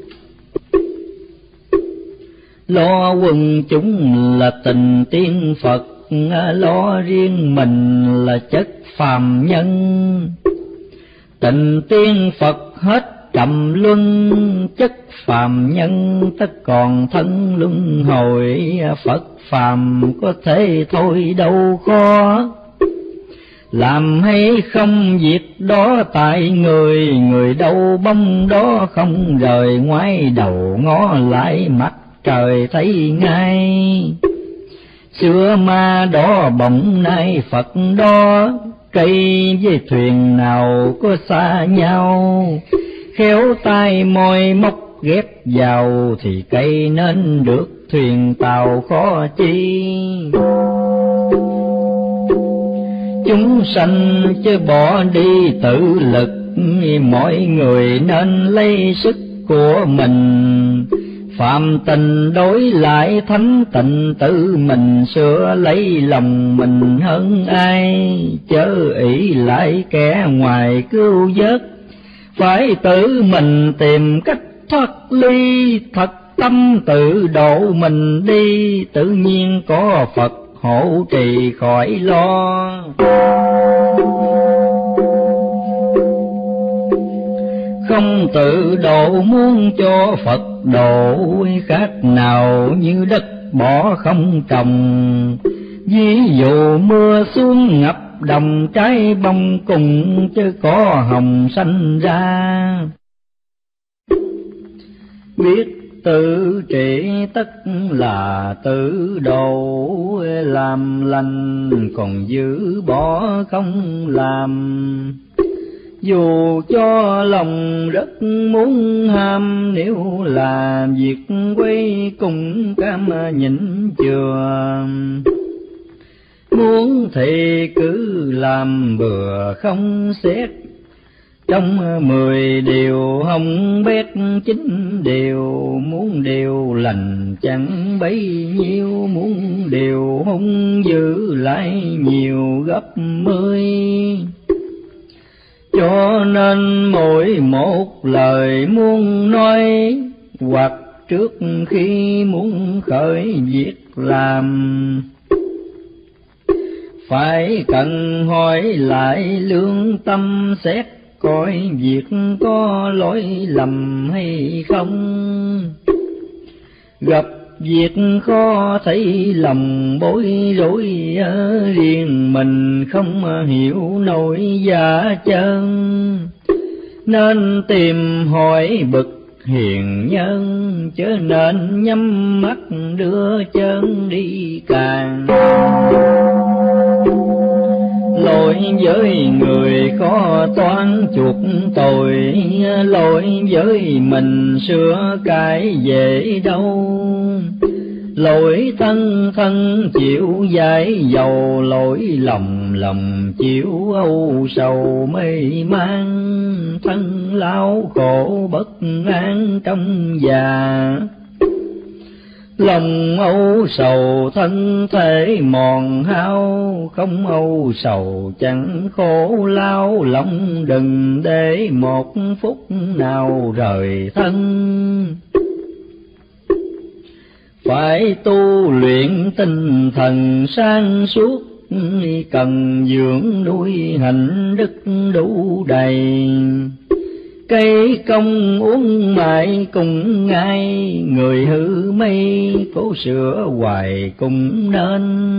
Lo quần chúng là tình tiên Phật, lo riêng mình là chất phàm nhân. Tình tiên Phật hết trầm luân, chất phàm nhân tất còn thân luân hồi. Phật phàm có thể thôi đâu khó, làm hay không việc đó tại người. Người đâu bông đó không rời, ngoái đầu ngó lại mặt trời thấy ngay. Xưa ma đó bỗng nay Phật đó, cây với thuyền nào có xa nhau. Khéo tay môi móc ghép vào, thì cây nên được thuyền tàu khó chi. Chúng sanh chứ bỏ đi tự lực, mọi người nên lấy sức của mình. Phạm tình đối lại thánh tịnh, tự mình sửa lấy lòng mình hơn ai. Chớ ỷ lại kẻ ngoài cứu vớt, phải tự mình tìm cách thoát ly. Thật tâm tự độ mình đi, tự nhiên có Phật hộ trì khỏi lo. Không tự độ muốn cho Phật độ, khác nào như đất bỏ không trồng. Ví dụ mưa xuống ngập đồng, trái bông cùng chứ có hồng xanh ra. Biết tự trị tất là tự độ, làm lành còn giữ bỏ không làm. Dù cho lòng rất muốn ham, nếu làm việc quay cùng cam nhịn chừa. Muốn thì cứ làm bừa không xét, trong 10 điều hông bét 9 điều. Muốn điều lành chẳng bấy nhiêu, muốn điều hung giữ lại nhiều gấp 10. Cho nên mỗi một lời muốn nói, hoặc trước khi muốn khởi việc làm, phải cần hỏi lại lương tâm xét, coi việc có lỗi lầm hay không. Gặp việc khó thấy lòng bối rối, riêng mình không hiểu nổi giả chân. Nên tìm hỏi bậc hiền nhân, chớ nên nhắm mắt đưa chân đi càng. Lỗi với người khó toán chuộc tội, lỗi với mình sửa cái dễ đâu. lỗi thân thân chịu giải dầu, lỗi lòng lòng chịu âu sầu mê man, thân lao khổ bất an trong già. Lòng âu sầu thân thể mòn hao, không âu sầu chẳng khổ lao, lòng đừng để một phút nào rời thân. Phải tu luyện tinh thần sáng suốt, cần dưỡng nuôi hạnh đức đủ đầy. Cây công uống mãi cùng ngay, người hư mây cố sửa hoài cũng nên.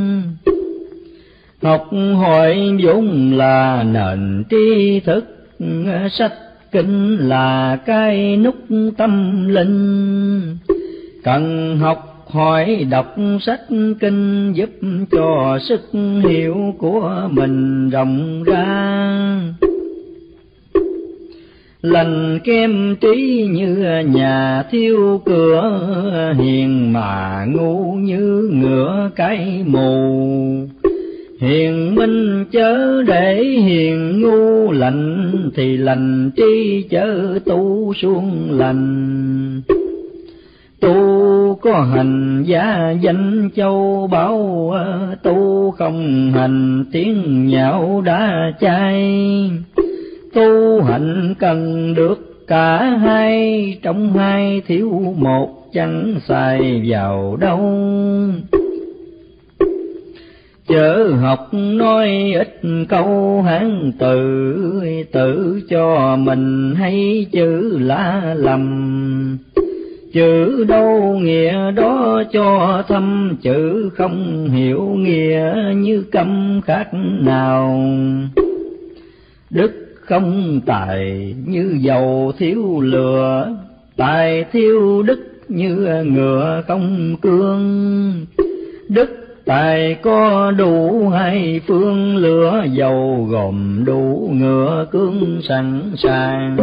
Học hỏi vốn là nền tri thức, sách kinh là cái nút tâm linh. Cần học hỏi đọc sách kinh, giúp cho sức hiểu của mình rộng ra. Lành kem trí như nhà thiêu cửa, hiền mà ngu như ngựa cái mù. Hiền minh chớ để hiền ngu, lành thì lành trí chớ tu xuống lành. Tu có hành giá danh châu báu, tu không hành tiếng nhạo đã chai. Tu hành cần được cả hai, trong hai thiếu một chẳng xài vào đâu. Chớ học nói ít câu Hán từ, tự cho mình hay chữ lá lầm. Chữ đâu nghĩa đó cho thâm, chữ không hiểu nghĩa như câm khác nào. Đức không tài như dầu thiếu lửa, tài thiếu đức như ngựa không cương. Đức tài có đủ hai phương, lửa dầu gồm đủ ngựa cương sẵn sàng.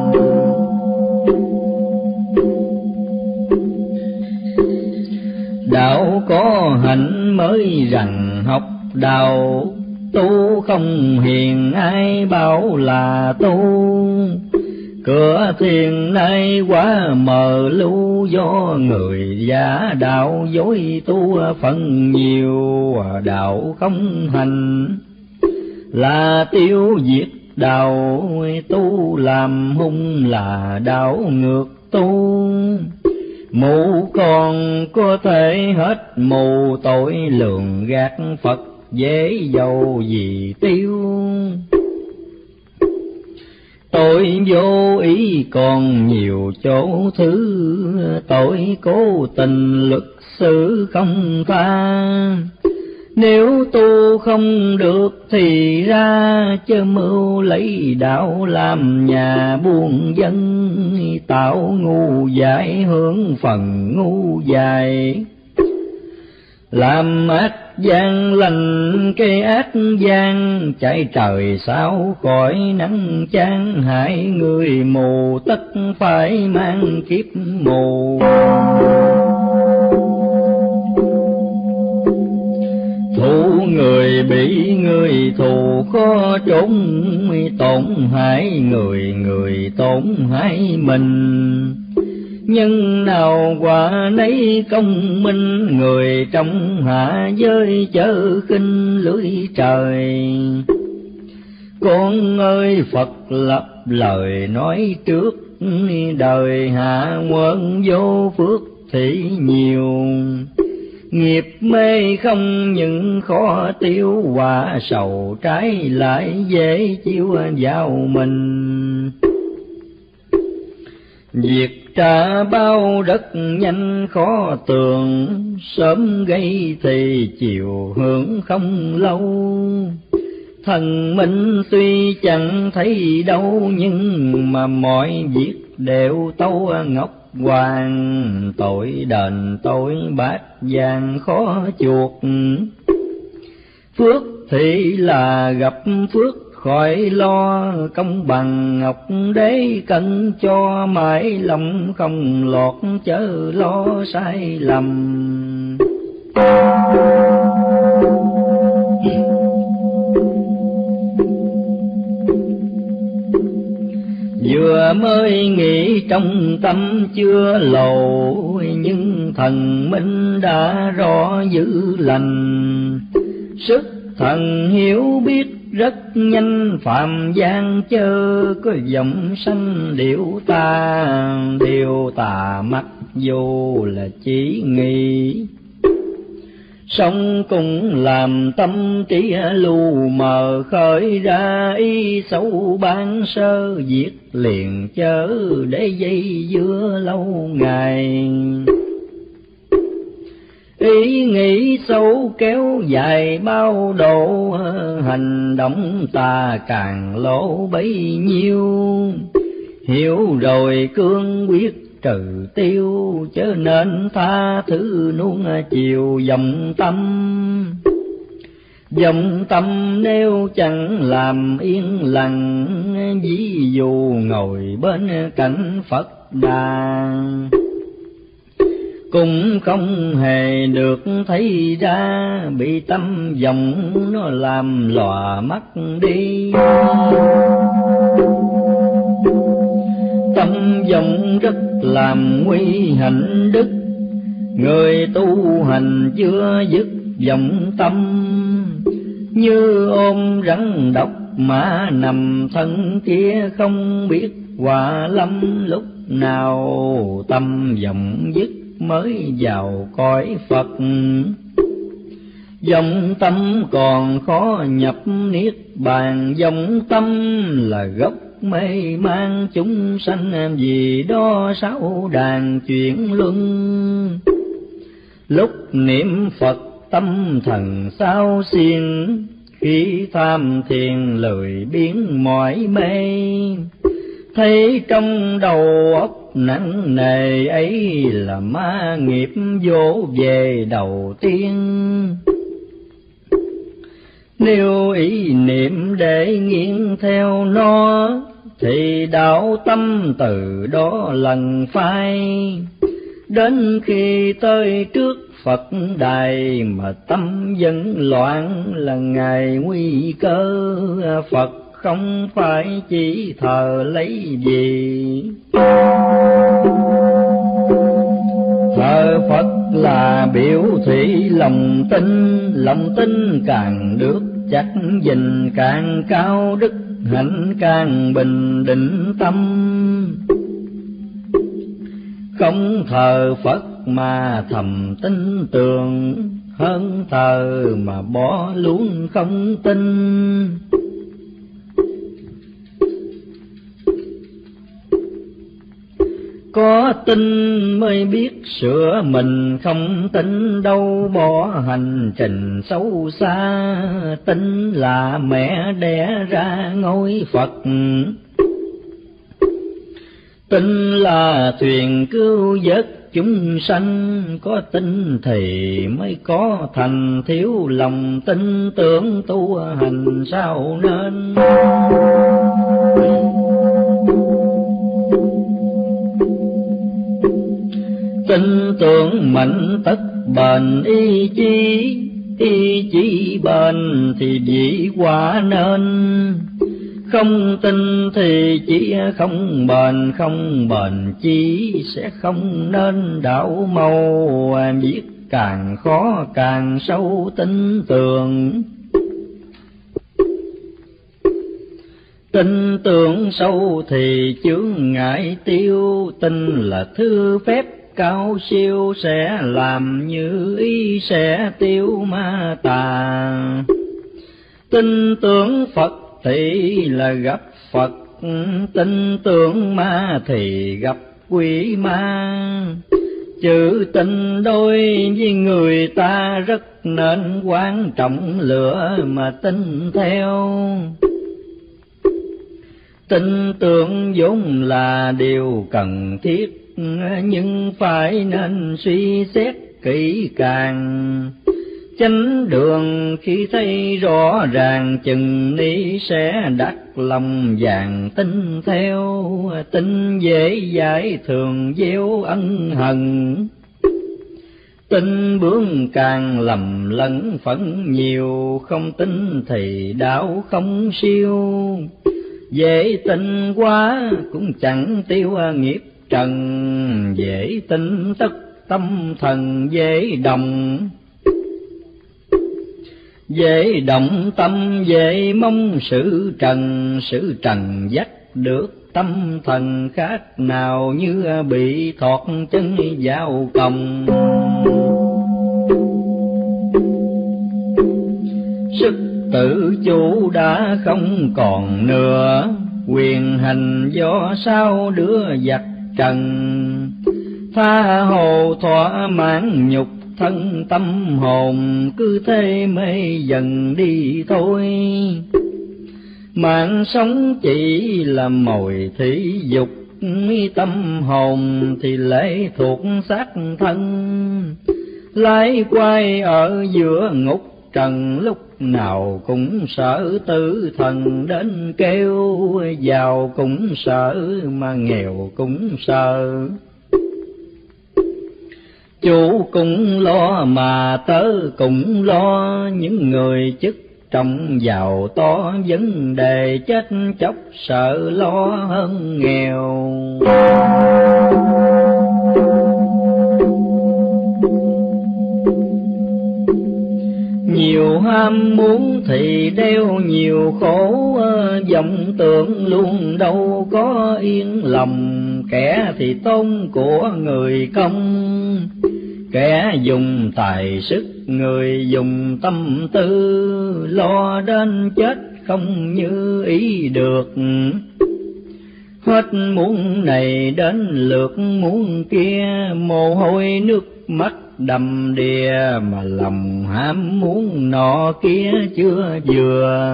Đạo có hạnh mới rằng học đạo, tu không hiền ai bảo là tu. Cửa thiền nay quá mờ lưu, do người giả đạo dối tu phần nhiều. Đạo không hành là tiêu diệt đạo, tu làm hung là đạo ngược tu. Mù còn có thể hết mù, tội lường gạt Phật dễ dầu gì tiêu. Tội vô ý còn nhiều chỗ thứ, tội cố tình luật xử không tha. Nếu tu không được thì ra, chớ mưu lấy đạo làm nhà buôn dân. Tạo ngu dại hướng phần ngu dại, làm ác gian lành cái ác gian. Chạy trời sao khỏi nắng chán, hại người mù tất phải mang kiếp mù. Thù người bị người thù khó trốn, tổn hại người người tổn hại mình. nhân nào quả nấy công minh, người trong hạ giới chớ khinh lưỡi trời. Con ơi Phật lập lời nói trước, đời hạ quân vô phước thì nhiều. Nghiệp mê không những khó tiêu, quả sầu trái lại dễ chiếu vào mình. Việc trả bao rất nhanh khó tường, sớm gây thì chiều hưởng không lâu. Thần minh tuy chẳng thấy đâu, nhưng mà mọi việc đều tâu ngọc hoàng. Tội đền tội bát vàng khó chuộc, phước thì là gặp phước khỏi lo. Công bằng ngọc đế cân cho, mãi lòng không lọt chớ lo sai lầm. vừa mới nghĩ trong tâm chưa lộ, nhưng thần minh đã rõ dữ lành. Sức thần hiểu biết rất nhanh, phạm gian chớ có giọng sanh điệu ta. Điều tà mặc dù là chỉ nghĩ, song cũng làm tâm trí lu mờ, khởi ra ý xấu ban sơ, diệt liền chớ để dây dưa lâu ngày. Ý nghĩ xấu kéo dài bao độ, hành động ta càng lỗ bấy nhiêu. Hiểu rồi cương quyết trừ tiêu, chớ nên tha thứ nuông chiều vọng tâm. Vọng tâm nếu chẳng làm yên lặng, ví dụ ngồi bên cạnh Phật đà, cũng không hề được thấy ra. Bị tâm vọng nó làm lòa mắt đi. Tâm vọng rất làm nguy hạnh đức, người tu hành chưa dứt vọng tâm. Như ôm rắn độc mà nằm thân kia, không biết quả lâm lúc nào. Tâm vọng dứt mới vào cõi Phật, vọng tâm còn khó nhập niết bàn. Vọng tâm là gốc mê mang chúng sanh, vì đó sáu đàn chuyển luân. Lúc niệm Phật tâm thần sao xiên, khi tham thiền lười biếng mỏi mê. Thấy trong đầu óc nặng nề ấy, là ma nghiệp vô về đầu tiên. Nếu ý niệm để nghiêng theo nó, thì đạo tâm từ đó lần phai. Đến khi tới trước Phật đài, mà tâm vẫn loạn là ngày nguy cơ. Phật không phải chỉ thờ lấy gì, thờ Phật là biểu thị lòng tin. Lòng tin càng được chắc gìn, càng cao đức hạnh càng bình định tâm. Không thờ Phật mà thầm tin tưởng, hơn thờ mà bỏ luôn không tin. Có tin mới biết sửa mình, không tin đâu bỏ hành trình xấu xa. Tin là mẹ đẻ ra ngôi Phật, tin là thuyền cứu vớt chúng sanh. Có tin thì mới có thành, thiếu lòng tin tưởng tu hành sao nên. Tin tưởng mạnh tất bền ý chí bền thì dĩ quả nên. Không tin thì chỉ không bền chí sẽ không nên đạo màu. Biết càng khó càng sâu tin tưởng, tin tưởng sâu thì chướng ngại tiêu. Tin là thứ phép cao siêu, sẽ làm như ý sẽ tiêu ma tà. Tin tưởng Phật thì là gặp Phật, tin tưởng ma thì gặp quỷ ma. Chữ tình đôi với người ta rất nên quan trọng, lựa mà tin theo. Tin tưởng vốn là điều cần thiết, nhưng phải nên suy xét kỹ càng. Chánh đường khi thấy rõ ràng, chừng ni sẽ đắc lòng vàng tin theo. Tin dễ giải thường gieo ân hận, tin bướng càng lầm lẫn phẫn nhiều. Không tin thì đạo không siêu, Dễ tin quá cũng chẳng tiêu nghiệp trần, dễ tin tất tâm thần dễ động. Dễ động tâm dễ mong sự trần dắt được tâm thần khác nào như bị thọt chân vào còng. Sức tự chủ đã không còn nữa, quyền hành do sao đứa giặc trần. Tha hồ thỏa mãn nhục thân tâm hồn, cứ thế mê dần đi thôi. Mạng sống chỉ là mồi thị dục, tâm hồn thì lệ thuộc xác thân. Lái quay ở giữa ngục trần, lúc nào cũng sợ tử thần đến kêu. Giàu cũng sợ mà nghèo cũng sợ, chủ cũng lo mà tớ cũng lo. Những người chức trọng giàu to, vấn đề chết chóc sợ lo hơn nghèo. Nhiều ham muốn thì đeo nhiều khổ, vọng tưởng luôn đâu có yên lòng. Kẻ thì tôn của người công, kẻ dùng tài sức, người dùng tâm tư. Lo đến chết không như ý được, hết muốn này đến lượt muốn kia. Mồ hôi nước mắt đầm đìa, mà lòng ham muốn nọ kia chưa vừa.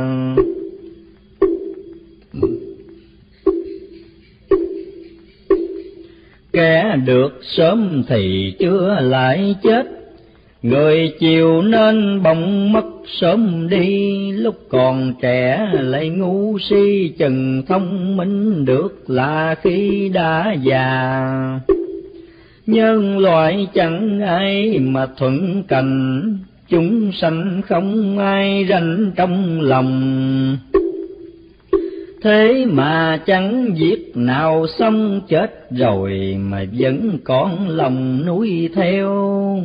Kẻ được sớm thì chưa lại chết, người chiều nên bỗng mất sớm đi. Lúc còn trẻ lại ngu si, chừng thông minh được là khi đã già. Nhân loại chẳng ai mà thuận cành, chúng sanh không ai ranh trong lòng. Thế mà chẳng việc nào xong, chết rồi mà vẫn còn lòng nuối theo.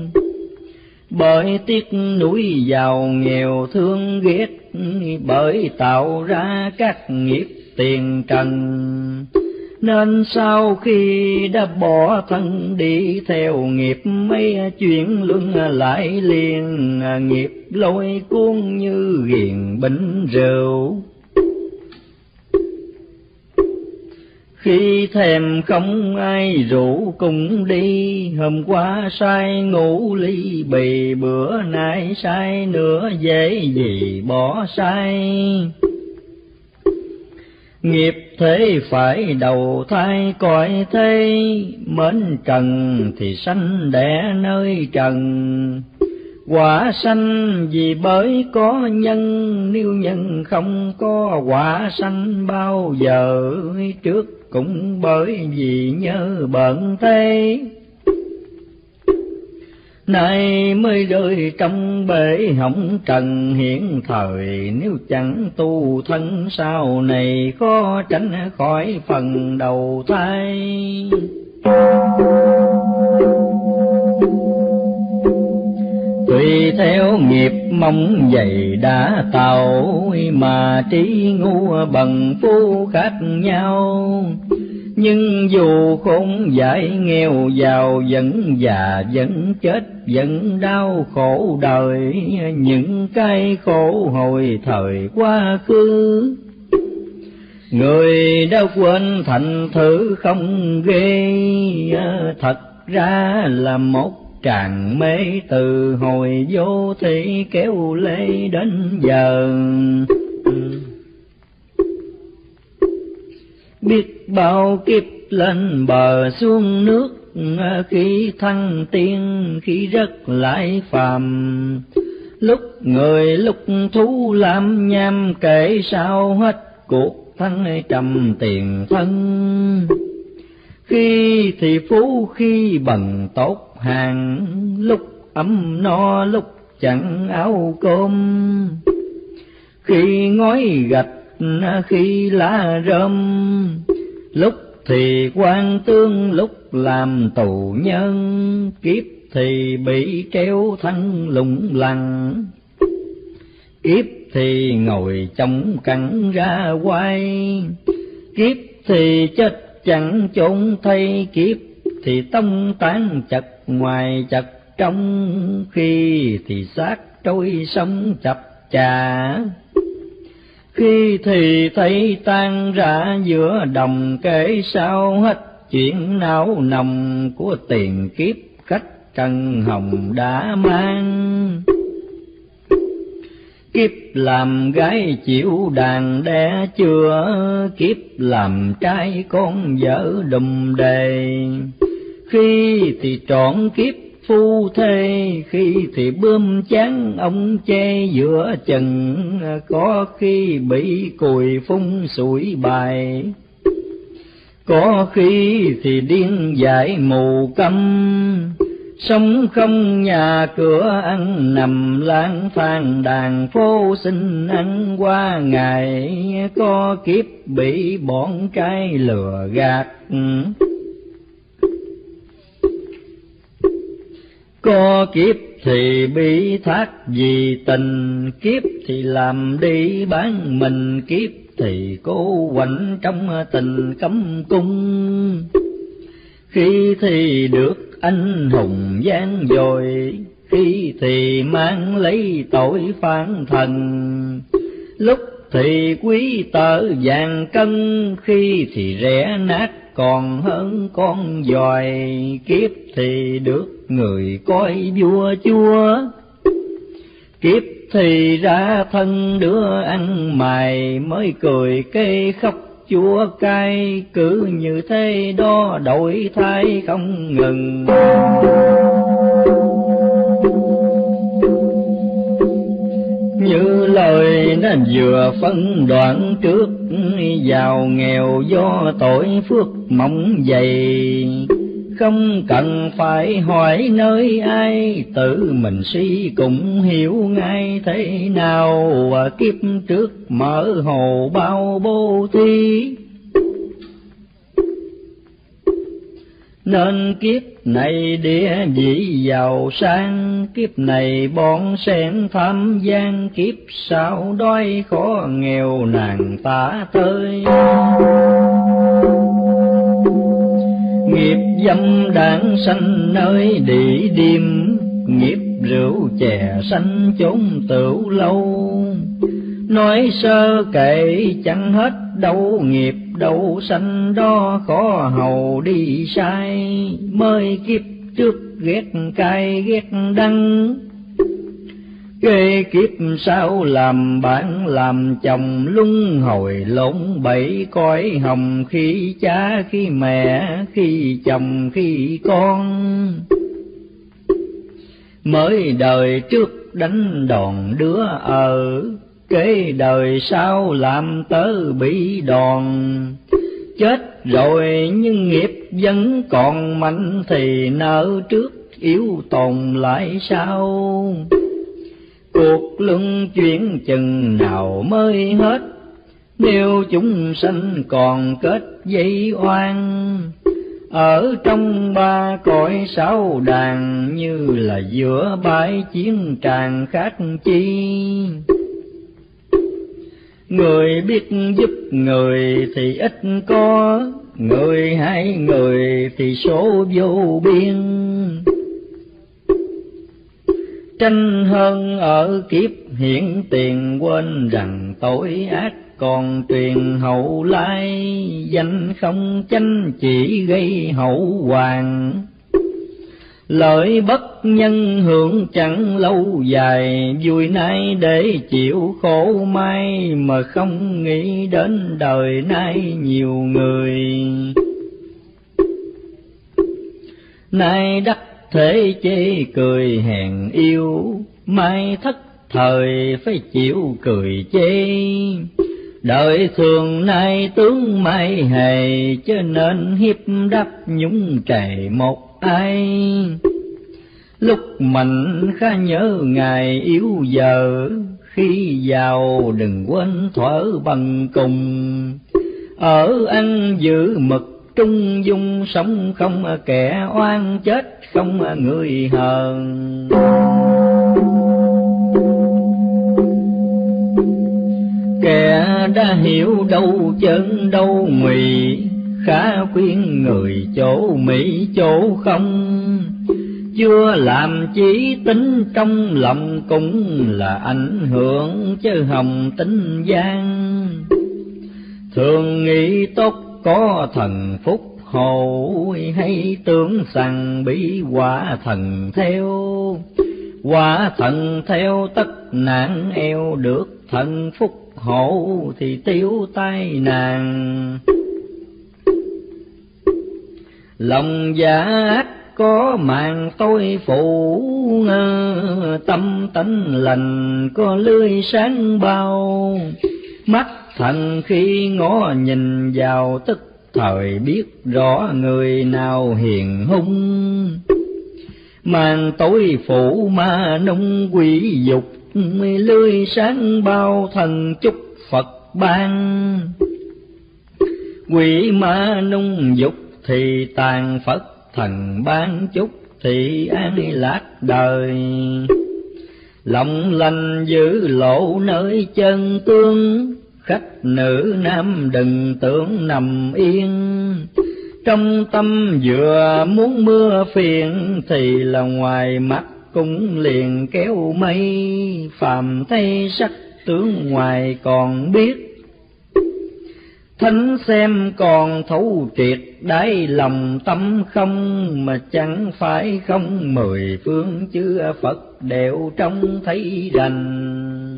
Bởi tiếc nuối giàu nghèo thương ghét, bởi tạo ra các nghiệp tiền trần. Nên sau khi đã bỏ thân đi theo nghiệp, mấy chuyện luân lại liền. Nghiệp lôi cuốn như ghiền bình rượu, khi thèm không ai rủ cùng đi. Hôm qua say ngủ ly bì, bữa nay say nữa dễ gì bỏ say. Nghiệp thế phải đầu thai cõi thế, mến trần thì sanh đẻ nơi trần. Quả sanh vì bởi có nhân, nếu nhân không có quả sanh bao giờ. Trước cũng bởi vì nhớ bận thế, nay mới rơi trong bể hỏng trần hiện thời. Nếu chẳng tu thân sau này, khó tránh khỏi phần đầu thai. Tùy theo nghiệp mong dày đã tạo, mà trí ngu bằng phu khác nhau. Nhưng dù khốn dại nghèo giàu, vẫn già vẫn chết vẫn đau khổ đời. Những cái khổ hồi thời quá khứ, người đã quên thành thử không ghê. Thật ra là một tràng mê, từ hồi vô thị kéo lê đến giờ. Biết bao kiếp lên bờ xuống nước, khi thăng tiên khi rớt lại phàm. Lúc người lúc thú làm nham, kể sao hết cuộc thân trầm tiền thân. Khi thì phú khi bằng tốt hàng, lúc ấm no lúc chẳng áo cơm. Khi ngói gạch khi lá rơm, lúc thì quan tướng lúc làm tù nhân, kiếp thì bị treo thân lủng lẳng, kiếp thì ngồi chống cẳng ra quay, kiếp thì chết chẳng chốn thay, kiếp thì tông tán chật ngoài chật trong, khi thì xác trôi sông chập chà, khi thì thấy tan rã giữa đồng, kể sao hết chuyện não nồng của tiền kiếp khách trần hồng đã mang. Kiếp làm gái chịu đàn đẻ chưa, kiếp làm trai con vợ đùm đề, khi thì trọn kiếp phu thê, khi thì bươm chán ông chê giữa chừng, có khi bị cùi phun sủi bài, có khi thì điên dại mù câm, sống không nhà cửa ăn nằm lang thang đàn phố xin ăn qua ngày, có kiếp bị bọn trai lừa gạt, có kiếp thì bị thác vì tình, kiếp thì làm đi bán mình, kiếp thì cố quạnh trong tình cấm cung, khi thì được anh hùng gian dội, khi thì mang lấy tội phản thần, lúc thì quý tợ vàng cân, khi thì rẻ nát còn hơn con giòi, kiếp thì được người coi vua chúa, kiếp thì ra thân đứa ăn mày, mới cười kê khóc chúa cay, cứ như thế đó đổi thay không ngừng. Như lời nên vừa phân đoạn trước, giàu nghèo do tội phước mỏng dày, không cần phải hỏi nơi ai, tự mình suy cũng hiểu ngay thế nào, kiếp trước mở hồ bao bố thí, nên kiếp này địa vị giàu sang, kiếp này bọn sen tham gian, kiếp sau đói khó nghèo nàng tả tơi. Nghiệp dâm đảng sanh nơi địa điểm, nghiệp rượu chè sanh chốn tửu lâu, nói sơ kể chẳng hết đâu, nghiệp đâu sanh đó khó hầu đi sai, mới kiếp trước ghét cay ghét đắng, kế kiếp sau làm bạn làm chồng, luân hồi lộn bẫy cõi hồng, khi cha khi mẹ khi chồng khi con, mới đời trước đánh đòn đứa ở, kế đời sau làm tớ bị đòn, chết rồi nhưng nghiệp vẫn còn mạnh, thì nợ trước yếu tồn lại sau, cuộc luân chuyển chừng nào mới hết, nếu chúng sanh còn kết dây oan, ở trong ba cõi sáu đàn, như là giữa bãi chiến tràng khác chi. Người biết giúp người thì ít có, người hay người thì số vô biên, tranh hơn ở kiếp hiện tiền, quên rằng tội ác còn truyền hậu lai, danh không chánh chỉ gây hậu hoàng, lợi bất nhân hưởng chẳng lâu dài, vui nay để chịu khổ mai, mà không nghĩ đến đời nay nhiều người. Nay đắc thế chê cười hèn yêu, mai thất thời phải chịu cười chê, đời thường nay tướng mai hề, cho nên hiếp đáp nhúng trề một ai. Lúc mạnh khá nhớ ngày yếu giờ, khi giàu đừng quên thuở bằng cùng. Ở ăn giữ mực trung dung, sống không kẻ oan, chết không người hờn. Kẻ đã hiểu đâu chân đâu ngụy, khá khuyên người chỗ mỹ chỗ không. Chưa làm chí tính trong lòng, cũng là ảnh hưởng chứ hồng tính gian. Thường nghĩ tốt có thần phúc hộ, hay tưởng rằng bị quả thần theo. Quả thần theo tất nạn eo, được thần phúc hộ thì tiêu tai nạn. Lòng giả ác có màn tôi phụ, tâm tánh lành có lưới sáng bao. Mắt thần khi ngó nhìn vào, tức thời biết rõ người nào hiền hung. Màn tối phủ ma nung quỷ dục, lưới sáng bao thần chúc Phật ban. Quỷ ma nung dục thì tàn Phật, thần ban chúc thì an lạc đời. Lòng lành giữ lộ nơi chân tương, khách nữ nam đừng tưởng nằm yên. Trong tâm vừa muốn mưa phiền, thì là ngoài mắt cũng liền kéo mây. Phàm thấy sắc tướng ngoài còn biết, thánh xem còn thấu triệt đáy lòng tâm không. Mà chẳng phải không mười phương chư Phật đều trông thấy rành.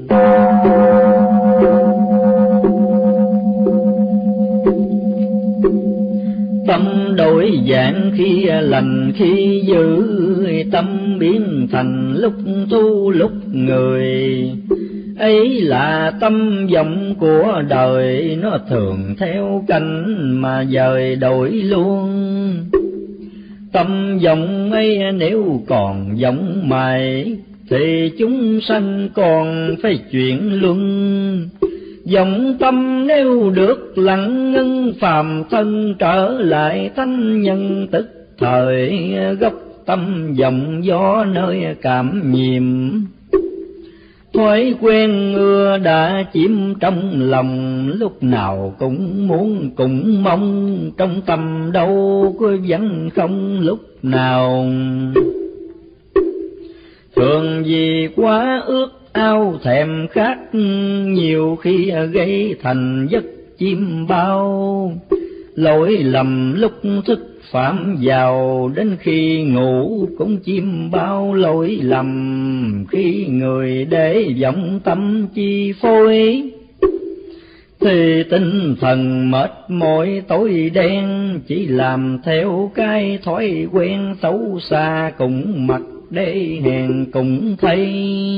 Tâm đổi dạng khi lành khi dữ, tâm biến thành lúc tu lúc người. Ấy là tâm vọng của đời, nó thường theo canh mà dời đổi luôn. Tâm vọng ấy nếu còn vọng mãi, thì chúng sanh còn phải chuyển luân. Vọng tâm nếu được lặng ngưng, phàm thân trở lại thánh nhân tức thời. Gốc tâm vọng gió nơi cảm nhiệm, thói quen ưa đã chiếm trong lòng. Lúc nào cũng muốn cũng mong, trong tâm đâu có vẫn không lúc nào. Thường vì quá ước ao thèm khát, nhiều khi gây thành giấc chim bao. Lỗi lầm lúc thức phạm vào, đến khi ngủ cũng chim bao. Lỗi lầm khi người để vọng tâm chi phối, thì tinh thần mệt mỏi tối đen. Chỉ làm theo cái thói quen xấu xa, cũng mặc để hèn cũng thấy.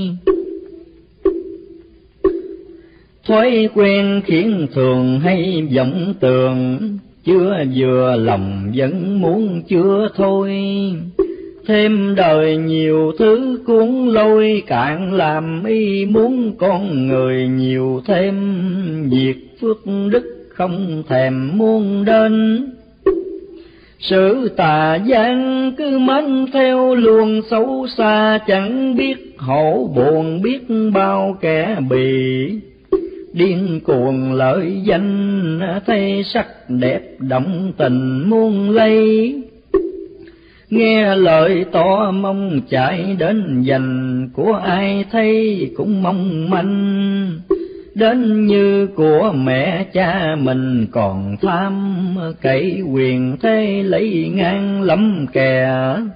Thói quen khiến thường hay vọng tưởng, chưa vừa lòng vẫn muốn chưa thôi. Thêm đời nhiều thứ cuốn lôi, cạn làm ý muốn con người nhiều thêm. Việc phước đức không thèm muôn đến, sự tà gian cứ mến theo luồng xấu xa. Chẳng biết hổ buồn biết bao kẻ bì, điên cuồng lợi danh thấy sắc đẹp động tình muôn lây. Nghe lời tỏ mong chạy đến giành, của ai thấy cũng mong manh. Đến như của mẹ cha mình còn tham, cậy quyền thế lấy ngang lắm kè.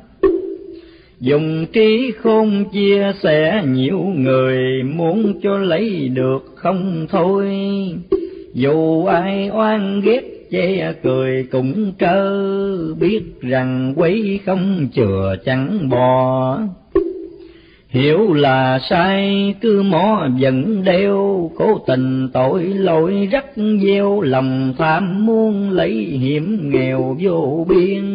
Dùng trí khôn chia sẻ nhiều người, muốn cho lấy được không thôi. Dù ai oan ghét chê cười cũng trơ, biết rằng quấy không chừa chẳng bò. Hiểu là sai cứ mó vẫn đeo, cố tình tội lỗi rắc gieo. Lòng tham muốn lấy hiểm nghèo vô biên,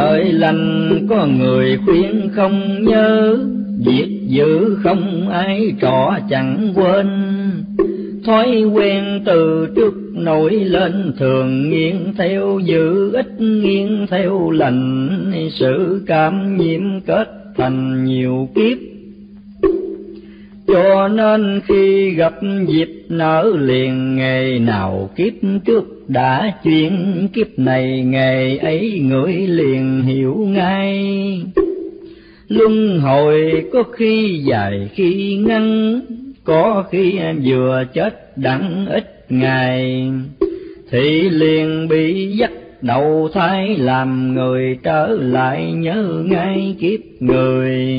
Trời lành có người khuyên không nhớ, việc dữ không ai trọ chẳng quên. Thói quen từ trước nổi lên, thường nghiêng theo dữ ít nghiêng theo lành. Sự cảm nhiễm kết thành nhiều kiếp, cho nên khi gặp dịp nở liền. Ngày nào kiếp trước đã chuyển, kiếp này ngày ấy người liền hiểu ngay. Luân hồi có khi dài khi ngắn, có khi vừa chết đặng ít ngày, thì liền bị dắt đầu thai làm người, trở lại nhớ ngay kiếp người.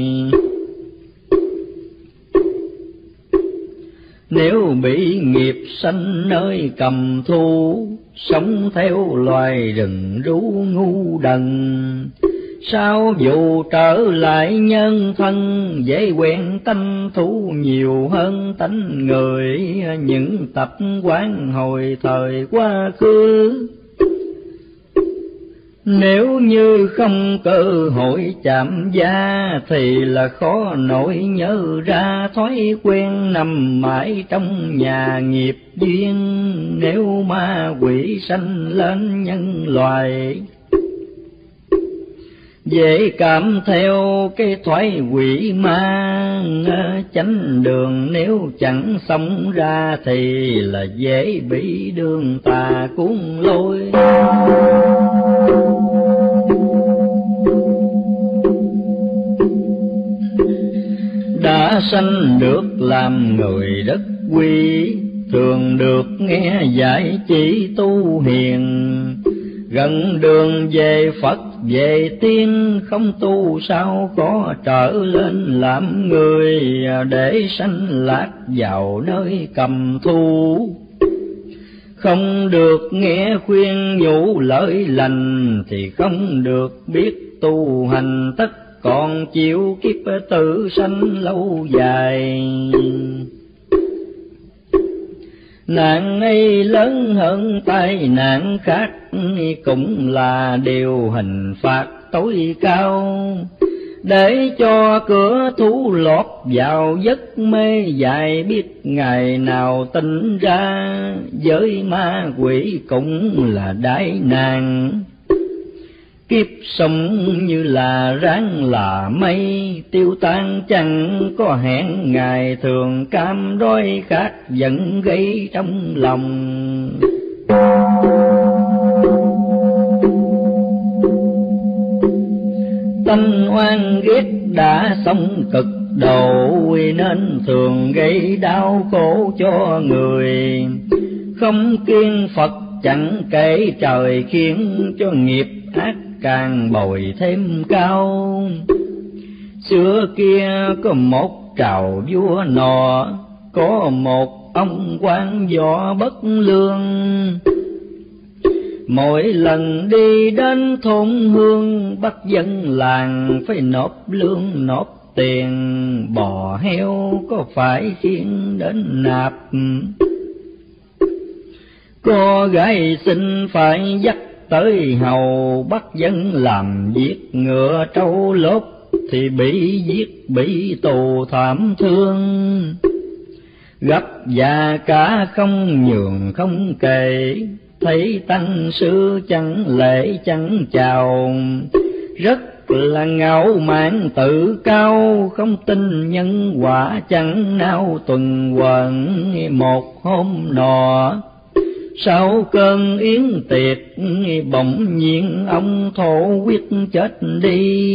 Nếu bị nghiệp sanh nơi cầm thú, sống theo loài rừng rú ngu đần, sao dù trở lại nhân thân, dễ quen tánh thú nhiều hơn tánh người. Những tập quán hồi thời quá khứ, nếu như không cơ hội chạm da, thì là khó nổi nhớ ra. Thói quen nằm mãi trong nhà nghiệp duyên, nếu ma quỷ sanh lên nhân loài, dễ cảm theo cái thoái quỷ ma. Chánh đường nếu chẳng sống ra, thì là dễ bị đường tà cuốn lôi. Đã sanh được làm người rất quý, thường được nghe dạy chỉ tu hiền. Gần đường về Phật về tiên, không tu sao có trở lên làm người. Để sanh lạc vào nơi cầm thú, không được nghe khuyên nhủ lợi lành, thì không được biết tu hành. Tất còn chịu kiếp tử sanh lâu dài. Nạn ấy lớn hơn tai nạn khác, cũng là điều hình phạt tối cao. Để cho cửa thú lọt vào giấc mê dài, biết ngày nào tỉnh ra. Với ma quỷ cũng là đại nạn, kiếp sống như là ráng là mây, tiêu tan chẳng có hẹn ngày. Thường cam đói khát vẫn gây trong lòng, tâm oan ghét đã sống cực độ, nên thường gây đau khổ cho người. Không kiêng Phật chẳng kể trời, khiến cho nghiệp ác càng bồi thêm cao. Xưa kia có một trào vua nọ, có một ông quan võ bất lương. Mỗi lần đi đến thôn hương, bắt dân làng phải nộp lương nộp tiền. Bò heo có phải khiêng đến nạp, có gái xinh phải dắt tới hầu. Bắt dân làm việc ngựa trâu lốt, thì bị giết bị tù thảm thương. Gấp già cả không nhường không kể, thấy tăng sư chẳng lễ chẳng chào. Rất là ngạo mạn tự cao, không tin nhân quả chẳng nao tuần hoàn. Một hôm nọ sau cơn yến tiệc, bỗng nhiên ông thổ quyết chết đi.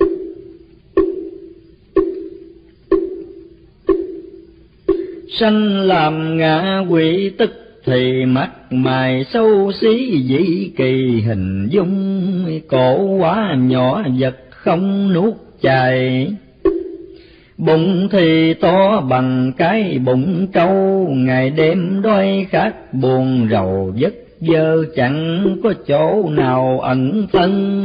Sanh làm ngạ quỷ tức thì mắt mày xấu xí dị kỳ hình dung. Cổ quá nhỏ vật không nuốt chài, bụng thì to bằng cái bụng trâu. Ngày đêm đói khát buồn rầu vất vơ, chẳng có chỗ nào ẩn thân.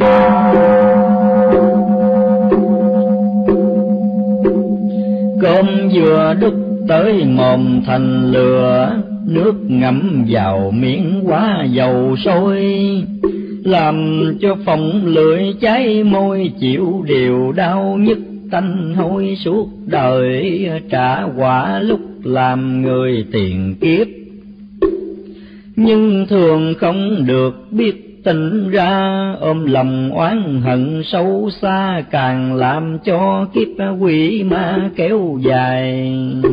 Cơm vừa đút tới mồm thành lửa, nước ngậm vào miệng quá dầu sôi. làm cho phồng lưỡi cháy môi, chịu điều đau nhức tanh hôi suốt đời, trả quả lúc làm người tiền kiếp. Nhưng thường không được biết tỉnh ra, ôm lòng oán hận sâu xa, càng làm cho kiếp quỷ ma kéo dài.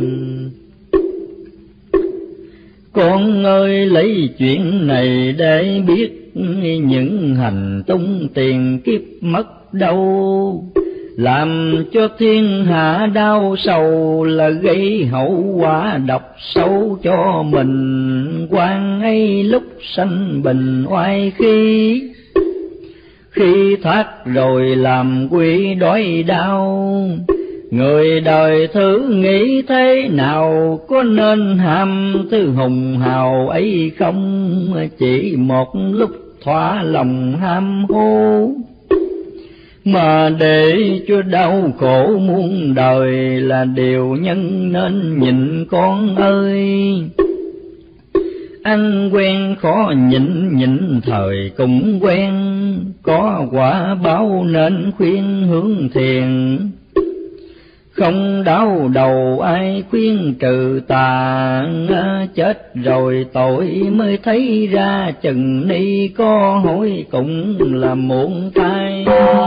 Con ơi lấy chuyện này để biết, những hành tung tiền kiếp mất đâu, làm cho thiên hạ đau sầu, là gây hậu quả độc sâu cho mình. Quan ấy lúc sanh bình oai khi thoát rồi làm quỷ đói đau. Người đời thử nghĩ thế nào, có nên ham thứ hùng hào ấy không? Chỉ một lúc thỏa lòng ham hố, mà để cho đau khổ muôn đời, là điều nhân nên nhịn con ơi. Ăn quen khó nhịn, nhịn thời cũng quen, có quả báo nên khuyên hướng thiền. Không đau đầu ai khuyên trừ tà, chết rồi tội mới thấy ra, chừng ni có hối cũng là muộn thay.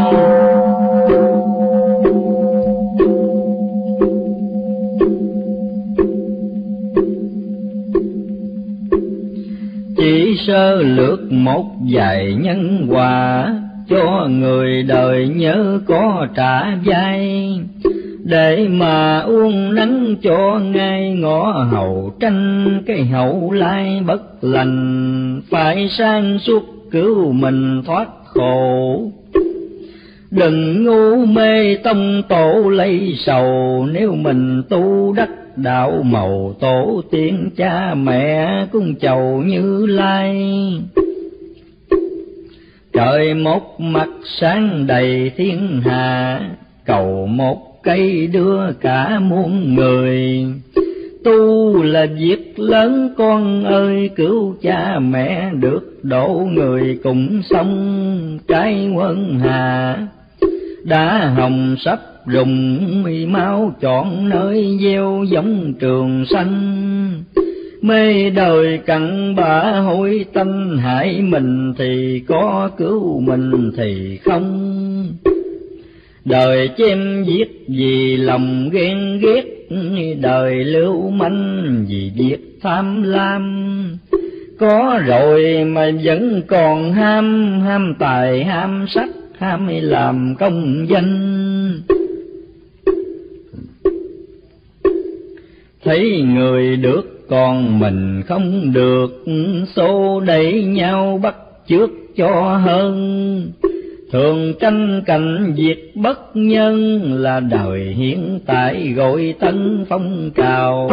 Chỉ sơ lược một vài nhân quả, cho người đời nhớ có trả vai, để mà uống nắng cho ngay ngõ hầu tranh. Cái hậu lai bất lành, phải sáng suốt cứu mình thoát khổ. Đừng ngu mê tông tổ lấy sầu, nếu mình tu đắc đạo màu tổ tiên cha mẹ cung chầu Như Lai. Trời một mặt sáng đầy thiên hạ, cầu một cây đưa cả muôn người. Tu là việc lớn con ơi, cứu cha mẹ được độ người cùng sống. Trái quân hà đã hồng sắp rụng, máu chọn nơi gieo giống trường xanh. Mê đời cặn bã hối tanh, hại mình thì có, cứu mình thì không. Đời chém giết vì lòng ghen ghét, đời lưu manh vì việc tham lam. Có rồi mà vẫn còn ham, ham tài ham sắc, ham làm công danh. Thấy người được còn mình không được, xô đẩy nhau bắt chước cho hơn. Thường tranh cạnh việc bất nhân, là đời hiện tại gọi tân phong trào.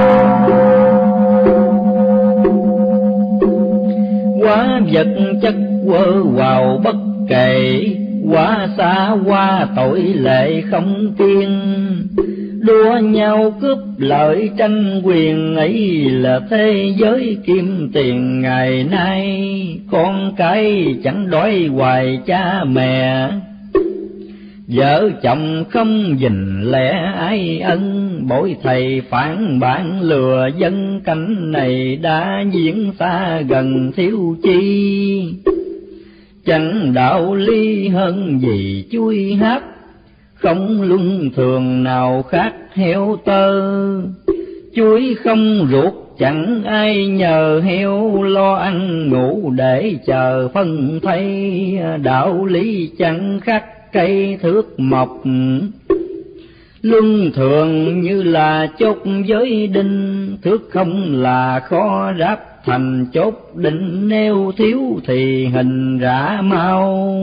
Quá vật chất quơ vào bất kể, quá xa quá tội lệ không tiên. Đua nhau cướp lợi tranh quyền, ấy là thế giới kim tiền ngày nay. Con cái chẳng đói hoài cha mẹ, vợ chồng không gìn lẽ ái ân. Bội thầy phản bản lừa dân, cảnh này đã diễn xa gần thiếu chi. Chẳng đạo lý hơn gì chui hát, không luân thường nào khác heo tơ. Chuối không ruột chẳng ai nhờ, heo lo ăn ngủ để chờ phân thay. Đạo lý chẳng khác cây thước mọc, luân thường như là chốt giới đinh. Thước không là khó ráp thành chốt định, nếu thiếu thì hình rã mau.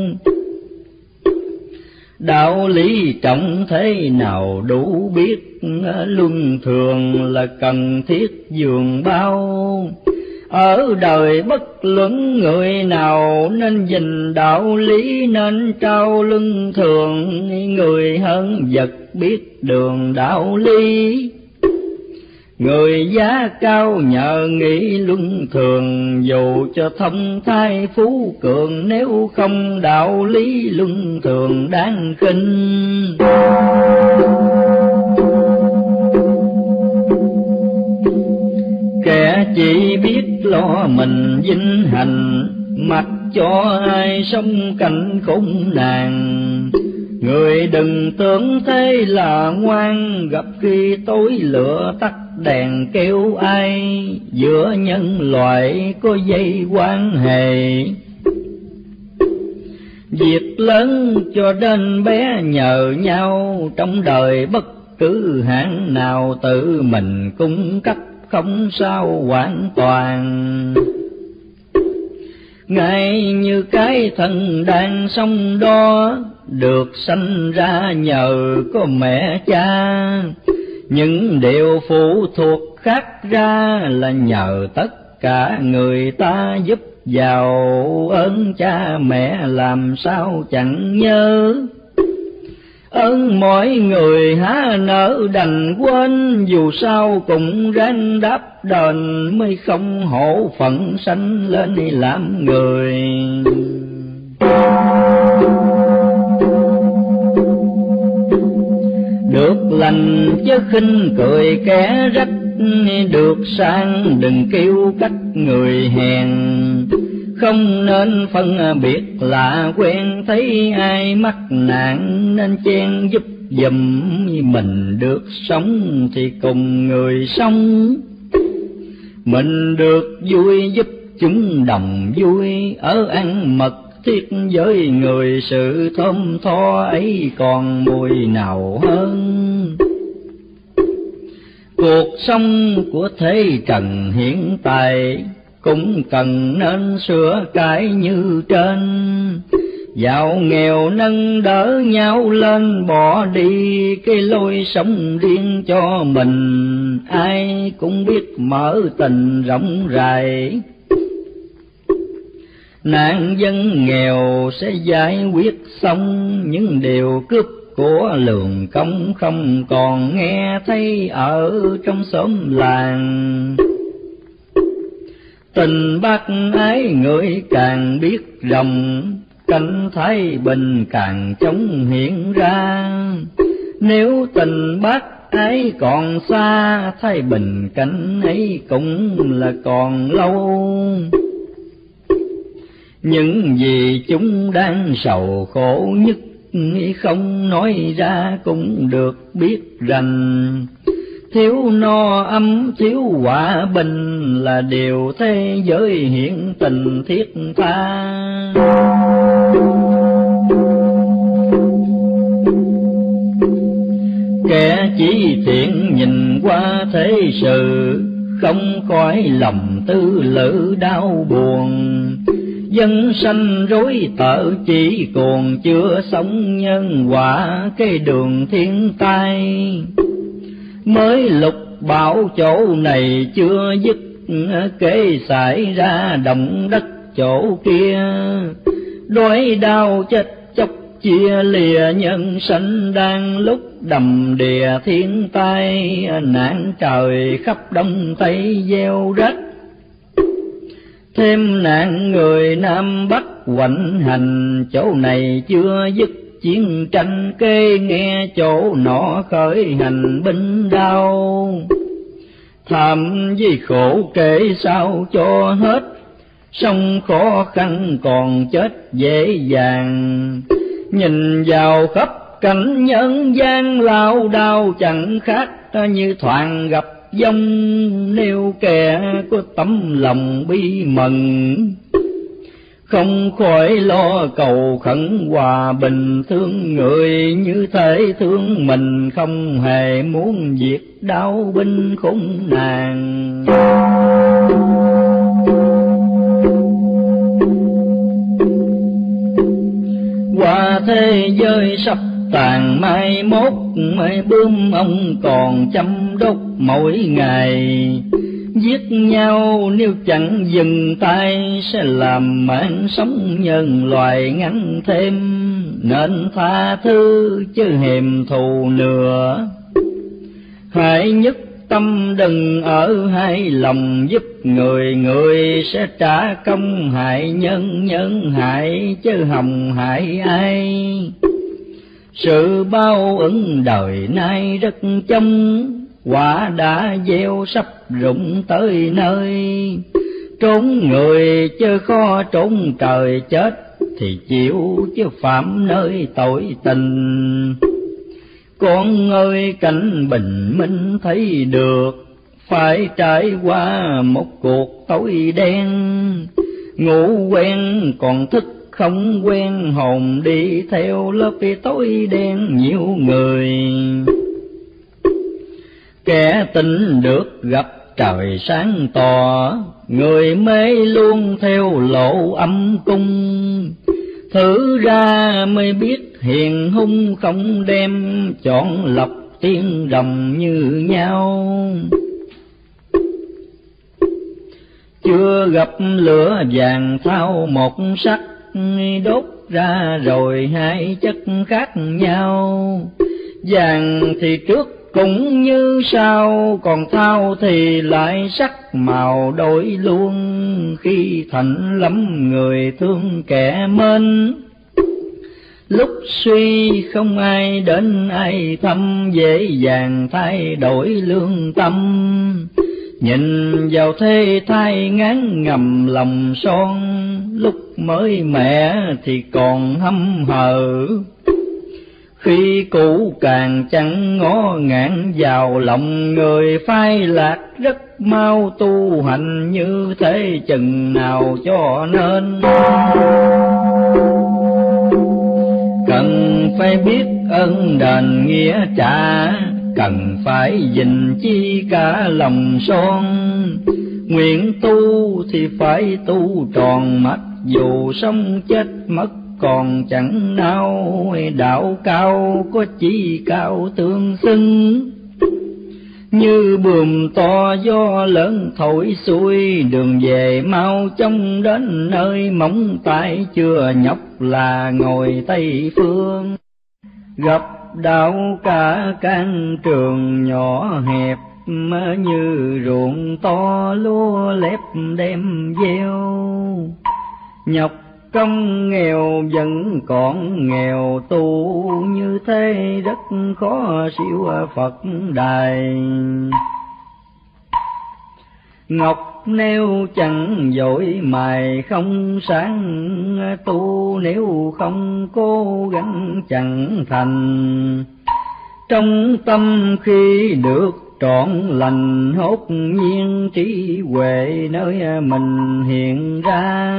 Đạo lý trọng thế nào đủ biết, luân thường là cần thiết dường bao. Ở đời bất luận người nào, nên gìn đạo lý nên trao luân thường. Người hơn vật biết đường đạo lý, Người giá cao nhờ nghĩ luân thường, dù cho thông thái phú cường, nếu không đạo lý luân thường đáng khinh. Kẻ chỉ biết lo mình vinh hạnh, mặc cho ai sống cảnh khốn nạn. Người đừng tưởng thế là ngoan, gặp khi tối lửa tắt đèn kêu ai. Giữa nhân loại có dây quan hệ, việc lớn cho đến bé nhờ nhau. Trong đời bất cứ hạng nào, tự mình cung cấp không sao hoàn toàn. Ngay như cái thân đang sống đó, được sanh ra nhờ có mẹ cha. Những điều phụ thuộc khác ra là nhờ tất cả người ta giúp vào. Ơn cha mẹ làm sao chẳng nhớ, ơn mọi người há nỡ đành quên. Dù sao cũng ráng đáp đền, mới không hổ phận sanh lên làm người. Được lành chứ khinh cười kẻ rách, được sang đừng kêu cách người hèn. Không nên phân biệt lạ quen, thấy ai mắc nạn nên chen giúp giùm. Mình được sống thì cùng người sống, mình được vui giúp chúng đồng vui. Ở ăn mật thiết với người, sự thơm tho ấy còn mùi nào hơn. Cuộc sống của thế trần hiện tại, cũng cần nên sửa cái như trên. Giàu nghèo nâng đỡ nhau lên, bỏ đi cái lối sống riêng cho mình. Ai cũng biết mở tình rộng rãi, nạn dân nghèo sẽ giải quyết xong. Những điều cướp của lường công không còn nghe thấy ở trong xóm làng. Tình bác ái người càng biết rộng, cảnh thái bình càng chống hiện ra. Nếu tình bác ái còn xa, thái bình cảnh ấy cũng là còn lâu. Những gì chúng đang sầu khổ nhất, không nói ra cũng được biết rành. Thiếu no ấm thiếu hòa bình, là điều thế giới hiện tình thiết tha. Kẻ chỉ thiện nhìn qua thế sự, không khỏi lòng tư lự đau buồn. Dân sanh rối tợ chỉ còn chưa sống nhân quả, cái đường thiên tai. Mới lục bảo chỗ này chưa dứt, kể xảy ra động đất chỗ kia. Đói đau chết chóc chia lìa, nhân sanh đang lúc đầm đìa thiên tai. Nạn trời khắp đông tây gieo rách, thêm nạn người Nam Bắc hoành hành. Chỗ này chưa dứt chiến tranh, kê nghe chỗ nọ khởi hành binh đao. Thảm vì khổ kể sao cho hết, sống khó khăn còn chết dễ dàng. Nhìn vào khắp cảnh nhân gian, lao đao chẳng khác như thoảng gặp dông. Nếu kẻ có tấm lòng bi mẫn, không khỏi lo cầu khẩn hòa bình. Thương người như thể thương mình, không hề muốn diệt đau binh khốn nạn. Qua thế giới sắp tàn mai mốt, mai bướm ông còn chăm đốt mỗi ngày. Giết nhau nếu chẳng dừng tay, sẽ làm mạng sống nhân loại ngắn thêm. Nên tha thứ chứ hèm thù nữa, hãy nhất tâm đừng ở hai lòng, giúp người người sẽ trả công hại nhân, nhân hại chứ hồng hại ai. Sự bao ứng đời nay rất chông, quả đã gieo sắp rụng tới nơi. Trốn người chứ khó trốn trời, chết thì chịu chứ phạm nơi tội tình. Con ơi cảnh bình minh thấy được, phải trải qua một cuộc tối đen. Ngủ quen còn thức không quen, hồn đi theo lớp tối đen nhiều người. Kẻ tin được gặp trời sáng tỏ, người mê luôn theo lộ âm cung. Thử ra mới biết hiền hung không đem, chọn lọc tiên đồng như nhau. Chưa gặp lửa vàng thao một sắc, đốt ra rồi hai chất khác nhau. Vàng thì trước cũng như sau, còn thao thì lại sắc màu đổi luôn. Khi thạnh lắm người thương kẻ mến, lúc suy không ai đến ai thăm, dễ dàng thay đổi lương tâm. Nhìn vào thế thai ngán ngầm lòng son, lúc mới mẹ thì còn hâm hờ. Khi cũ càng chẳng ngó ngạn vào lòng, người phai lạc rất mau tu hành, như thế chừng nào cho nên. Cần phải biết ơn đền nghĩa trả, cần phải gìn chi cả lòng son. Nguyện tu thì phải tu tròn, mặc dù sống chết mất còn chẳng nao. Đạo cao có chi cao tương xưng, như buồm to gió lớn thổi xuôi. Đường về mau chóng đến nơi móng tay, chưa nhọc là ngồi Tây phương. Gặp đạo cả can trường nhỏ hẹp, như ruộng to lúa lép đem gieo. Nhọc công nghèo vẫn còn nghèo, tu như thế rất khó siêu Phật đài. Ngọc nếu chẳng dội mài không sáng, tu nếu không cố gắng chẳng thành. Trong tâm khi được trọn lành, hốt nhiên trí huệ nơi mình hiện ra.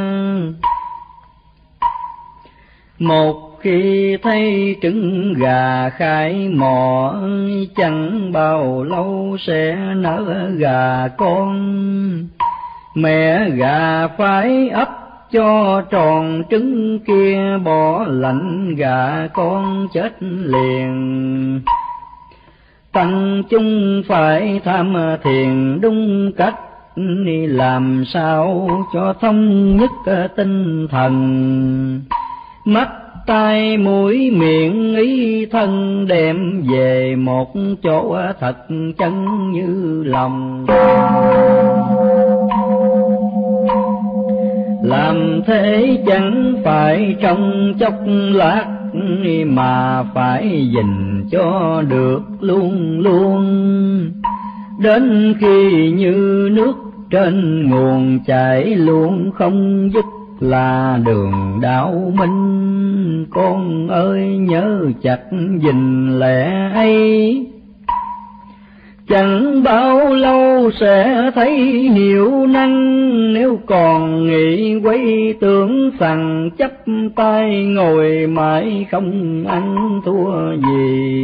Một khi thấy trứng gà khai mò, chẳng bao lâu sẽ nở gà con. Mẹ gà phải ấp cho tròn trứng kia, bỏ lạnh gà con chết liền. Tăng chúng phải tham thiền đúng cách, làm sao cho thống nhất tinh thần. Mắt tai mũi miệng ý thân đem về một chỗ thật chân như lòng. Làm thế chẳng phải trong chốc lát, mà phải gìn cho được luôn luôn. Đến khi như nước trên nguồn chảy luôn không dứt, là đường đạo minh. Con ơi nhớ chặt gìn lẽ ấy, chẳng bao lâu sẽ thấy hiểu năng. Nếu còn nghĩ quấy tưởng rằng chấp tay ngồi mãi không ăn thua gì.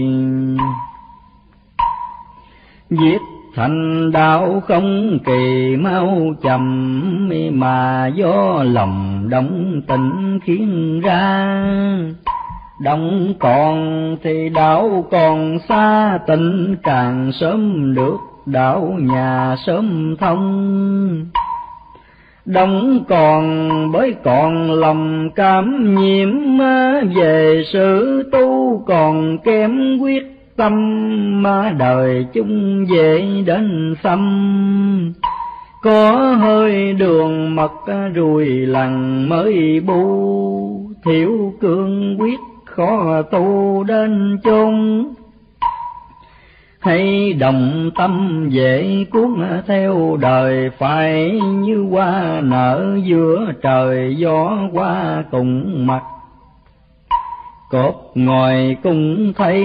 Viết thành đạo không kỳ mau chậm, mà do lòng động tình khiến ra. Động còn thì đạo còn xa, tình càng sớm được đạo nhà sớm thông. Động còn bởi còn lòng cảm nhiễm, về sự tu còn kém quyết tâm, mà đời chung dễ đến xăm. Có hơi đường mật rùi lằn mới bu, thiếu cương quyết khó tu đến chốn. Hay đồng tâm dễ cuốn theo đời, phải như hoa nở giữa trời gió qua cùng mặt. Cột ngồi cũng thấy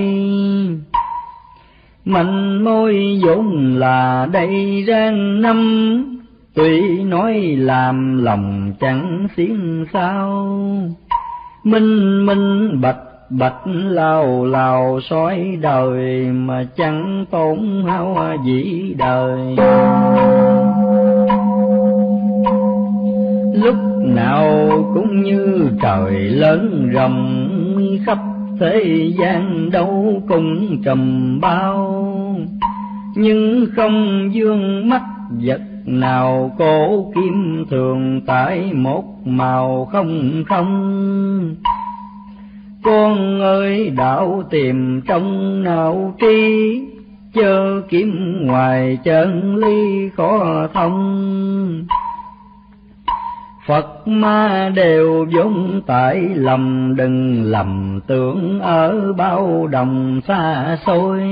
mạnh môi vốn là đây rang năm, tuy nói làm lòng chẳng xiên sao. Minh minh bạch bạch lao lao soi đời, mà chẳng tổn hao dĩ đời. Lúc nào cũng như trời lớn rồng, khắp thế gian đâu cùng trầm bao. Nhưng không dương mắt vật nào, cổ kim thường tại một màu không không. Con ơi đạo tìm trong não tri, chớ kiếm ngoài chân lý khó thông. Phật ma đều vốn tại lầm, đừng lầm tưởng ở bao đồng xa xôi.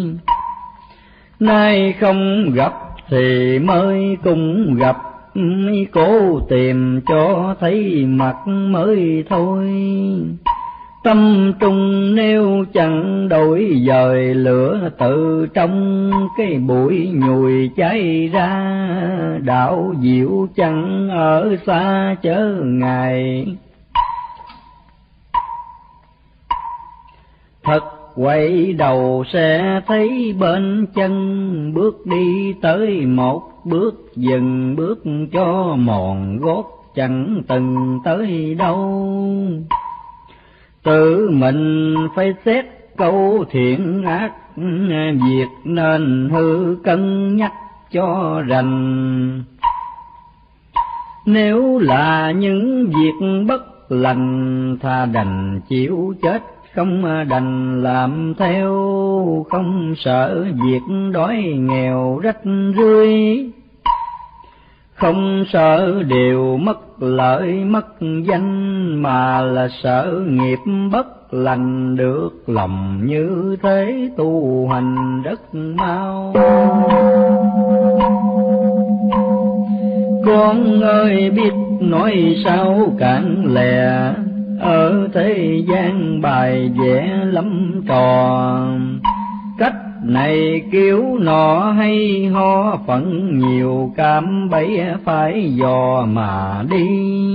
Nay không gặp thì mới cùng gặp, cố tìm cho thấy mặt mới thôi. Tâm trung nếu chẳng đổi dời, lửa tự trong cái bụi nhùi cháy ra. Đạo diệu chẳng ở xa chớ ngài, thật quay đầu sẽ thấy bên chân. Bước đi tới một bước, dừng bước cho mòn gót, chẳng từng tới đâu. Tự mình phải xét câu thiện ác, việc nên hư cân nhắc cho rành. Nếu là những việc bất lành, thà đành chịu chết, không đành làm theo. Không sợ việc đói nghèo rách rưới, không sợ điều mất lợi mất danh, mà là sợ nghiệp bất lành được lòng. Như thế tu hành rất mau. Con ơi biết nói sao cạn lè, ở thế gian bài vẽ lắm trò. Cách này kiểu nọ hay ho, phận nhiều cam bẫy phải dò mà đi.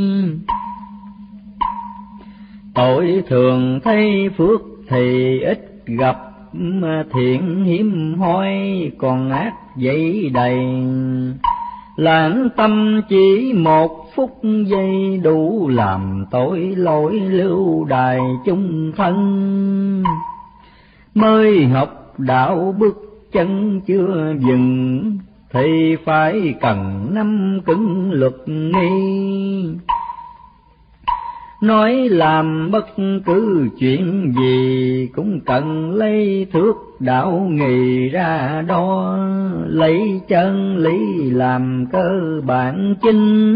Tội thường thấy phước thì ít gặp, thiện hiếm hoi còn ác dậy đầy. Lãng tâm chỉ một phút giây, đủ làm tội lỗi lưu đày chung thân. Mới học đạo bước chân chưa dừng, thì phải cần năm cứng luật nghi. Nói làm bất cứ chuyện gì, cũng cần lấy thước đạo nghị ra đo. Lấy chân lý làm cơ bản chính,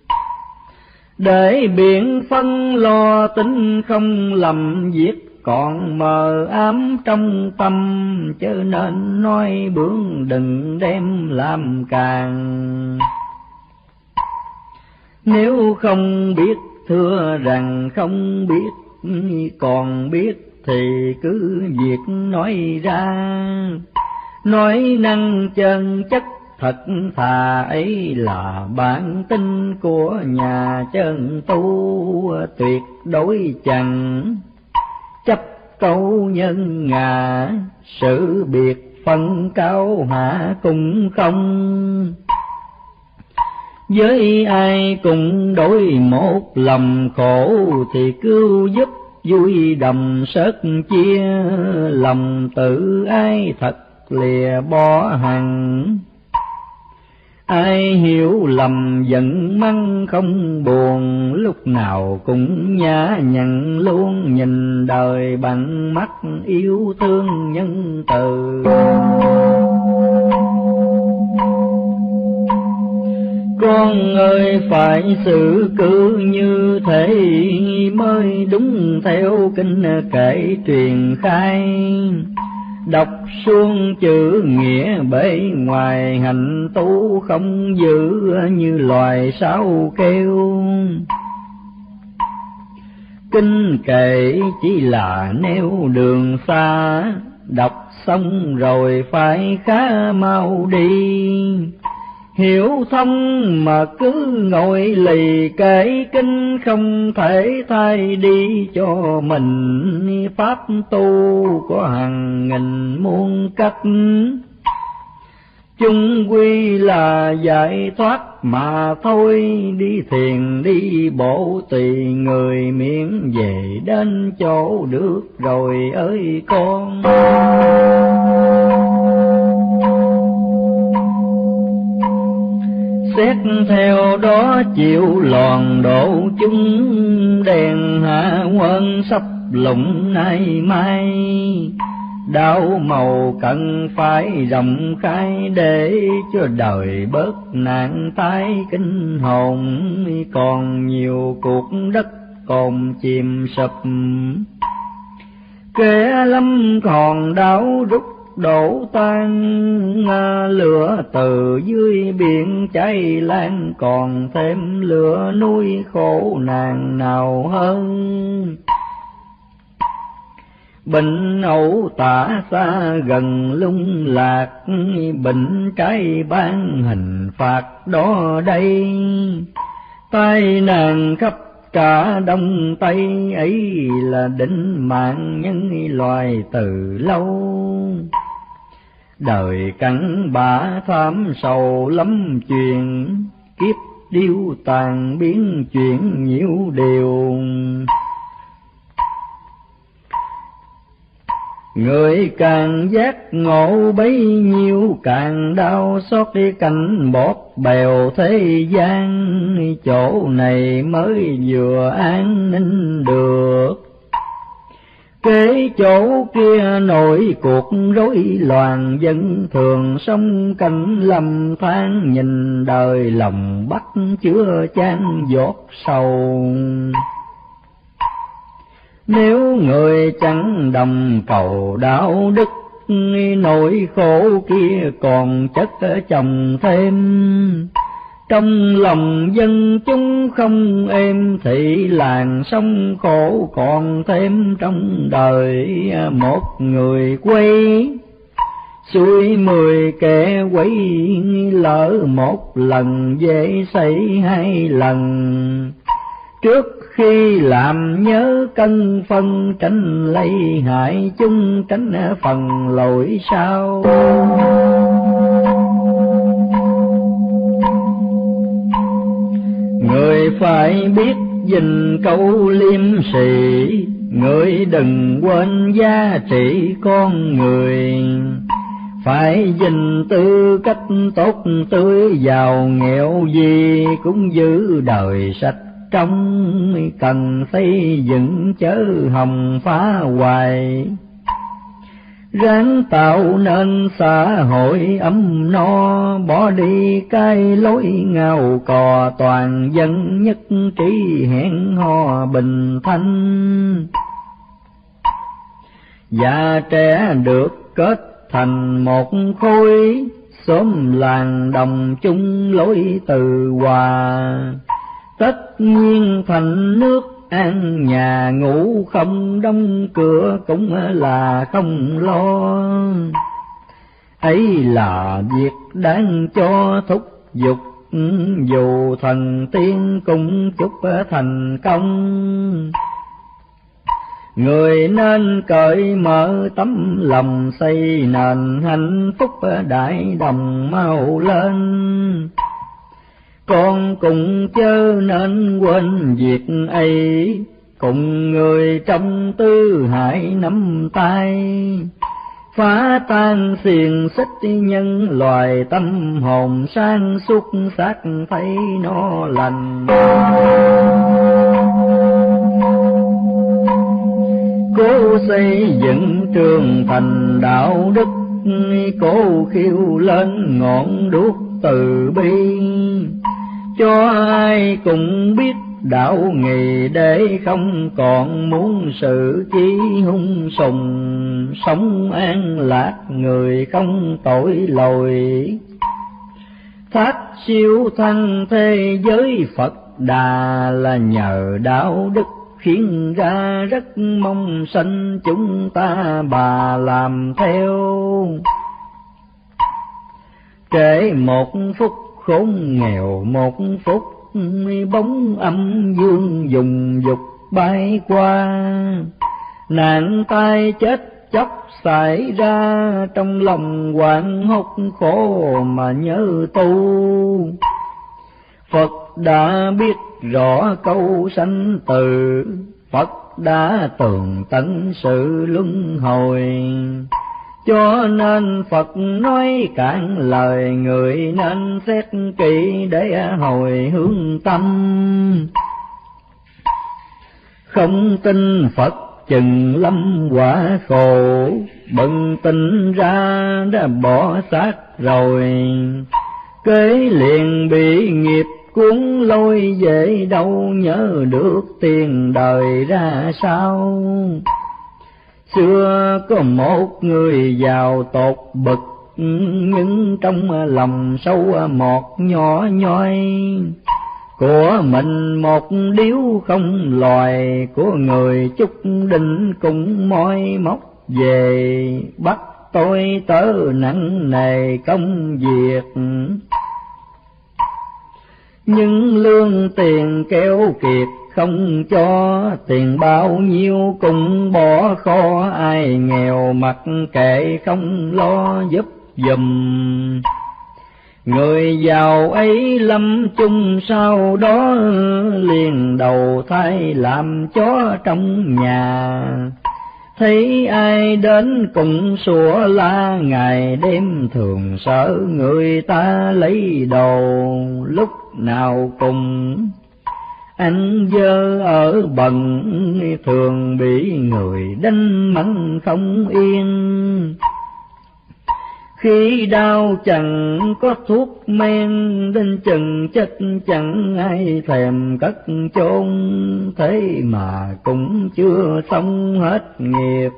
để biện phân lo tính không lầm việc. Còn mờ ám trong tâm, chớ nên nói bướng đừng đem làm càng. Nếu không biết thưa rằng không biết, còn biết thì cứ việc nói ra. Nói năng chân chất thật thà, ấy là bản tính của nhà chân tu. Tuyệt đối chẳng chấp câu nhân ngã, sự biệt phân cao hạ cũng không. Với ai cùng đối một lầm khổ, thì cứu giúp vui đồng sớt chia. Lòng tự ai thật lìa bỏ hằng, Ai hiểu lầm giận mắng không buồn, lúc nào cũng nhã nhặn luôn, nhìn đời bằng mắt yêu thương nhân từ. Con ơi phải xử cư như thế mới đúng theo kinh kệ truyền khai. Đọc xuông chữ nghĩa bề ngoài, hành tu không giữ như loài sáo kêu. Kinh kệ chỉ là nêu đường xa, đọc xong rồi phải khá mau đi. Hiểu thông mà cứ ngồi lì kể kinh, không thể thay đi cho mình. Pháp tu có hàng nghìn muôn cách, chung quy là giải thoát mà thôi. Đi thiền đi bộ tùy người, miễn về đến chỗ được rồi ơi con. Xét theo đó chịu lòn độ chúng, đèn hạ quân sắp lụng nay mai. Đạo màu cần phải rộng khai, để cho đời bớt nạn tái kinh hồn. Còn nhiều cuộc đất còn chìm sập, kẻ lắm còn đảo rút đổ tan. Lửa từ dưới biển cháy lan, còn thêm lửa núi khổ nạn nào hơn. Bệnh ẩu tả xa gần lung lạc, bệnh trái ban hình phạt đó đây. Tai nạn khắp cả đông tây, ấy là định mạng nhân loài từ lâu. Đời cắn bã tham sầu lắm chuyện, kiếp điêu tàn biến chuyện nhiều điều. Người càng giác ngộ bấy nhiêu, càng đau xót đi cảnh bót bèo thế gian. Chỗ này mới vừa an ninh được, kế chỗ kia nổi cuộc rối loạn. Dân thường sống cảnh lầm than, nhìn đời lòng bắt chứa chan giọt sầu. Nếu người chẳng đồng cầu đạo đức, nỗi khổ kia còn chất chồng thêm. Trong lòng dân chúng không êm, thì làng sông khổ còn thêm. Trong đời một người quay, xuôi 10 kẻ quấy. Lỡ một lần dễ xảy 2 lần, trước khi làm nhớ cân phân. Tránh lây hại chung, tránh phần lỗi sau. Người phải biết gìn câu liêm sỉ, người đừng quên giá trị con người. Phải gìn tư cách tốt tươi, giàu nghèo gì cũng giữ đời sạch trong. Cần xây dựng chớ hòng phá hoài, ráng tạo nên xã hội ấm no. Bỏ đi cái lối ngao cò, toàn dân nhất trí hẹn hò bình thanh. Già trẻ được kết thành một khối, xóm làng đồng chung lối từ hòa. Tất nhiên thành nước an nhà, ngủ không đóng cửa cũng là không lo. Ấy là việc đáng cho thúc giục, dù thần tiên cũng chúc thành công. Người nên cởi mở tấm lòng, xây nền hạnh phúc đại đồng mau lên. Con cùng chớ nên quên việc ấy, cùng người trong tứ hải nắm tay. phá tan xiềng xích nhân loài, tâm hồn sang suốt xác thấy nó lành. Cố xây dựng trường thành đạo đức, cố khiêu lên ngọn đuốc từ bi, cho ai cũng biết đạo nghề, để không còn muốn sự chí hung sùng, sống an lạc người không tội lỗi. Thác siêu thăng thế giới Phật Đà, là nhờ đạo đức khiến ra rất mong sanh chúng ta bà làm theo. Trễ một phút khốn nghèo một phút, bóng âm dương dùng dục bay qua. Nạn tai chết chóc xảy ra, trong lòng hoảng hốt khổ mà nhớ tu. Phật đã biết rõ câu sanh tử, Phật đã tường tận sự luân hồi. Cho nên Phật nói cạn lời, người nên xét kỹ để hồi hướng tâm. Không tin Phật chừng lâm quả khổ, bừng tỉnh ra đã bỏ xác rồi. Kế liền bị nghiệp cuốn lôi về đâu, nhớ được tiền đời ra sao. Xưa có một người giàu tột bậc, nhưng trong lòng sâu một nhỏ nhoi. Của mình một điếu không loài, của người chút đinh cũng moi móc về. Bắt tôi tớ nặng nề công việc, nhưng lương tiền keo kiệt không cho. Tiền bao nhiêu cũng bỏ kho, ai nghèo mặc kệ không lo giúp giùm. Người giàu ấy lâm chung sau đó, liền đầu thai làm chó trong nhà. Thấy ai đến cũng sủa la, ngày đêm thường sợ người ta lấy đồ. Lúc nào cùng ăn dơ ở bần, thường bị người đánh mắng không yên. Khi đau chẳng có thuốc men, đến chừng chết chẳng ai thèm cất chôn. Thế mà cũng chưa xong hết nghiệp.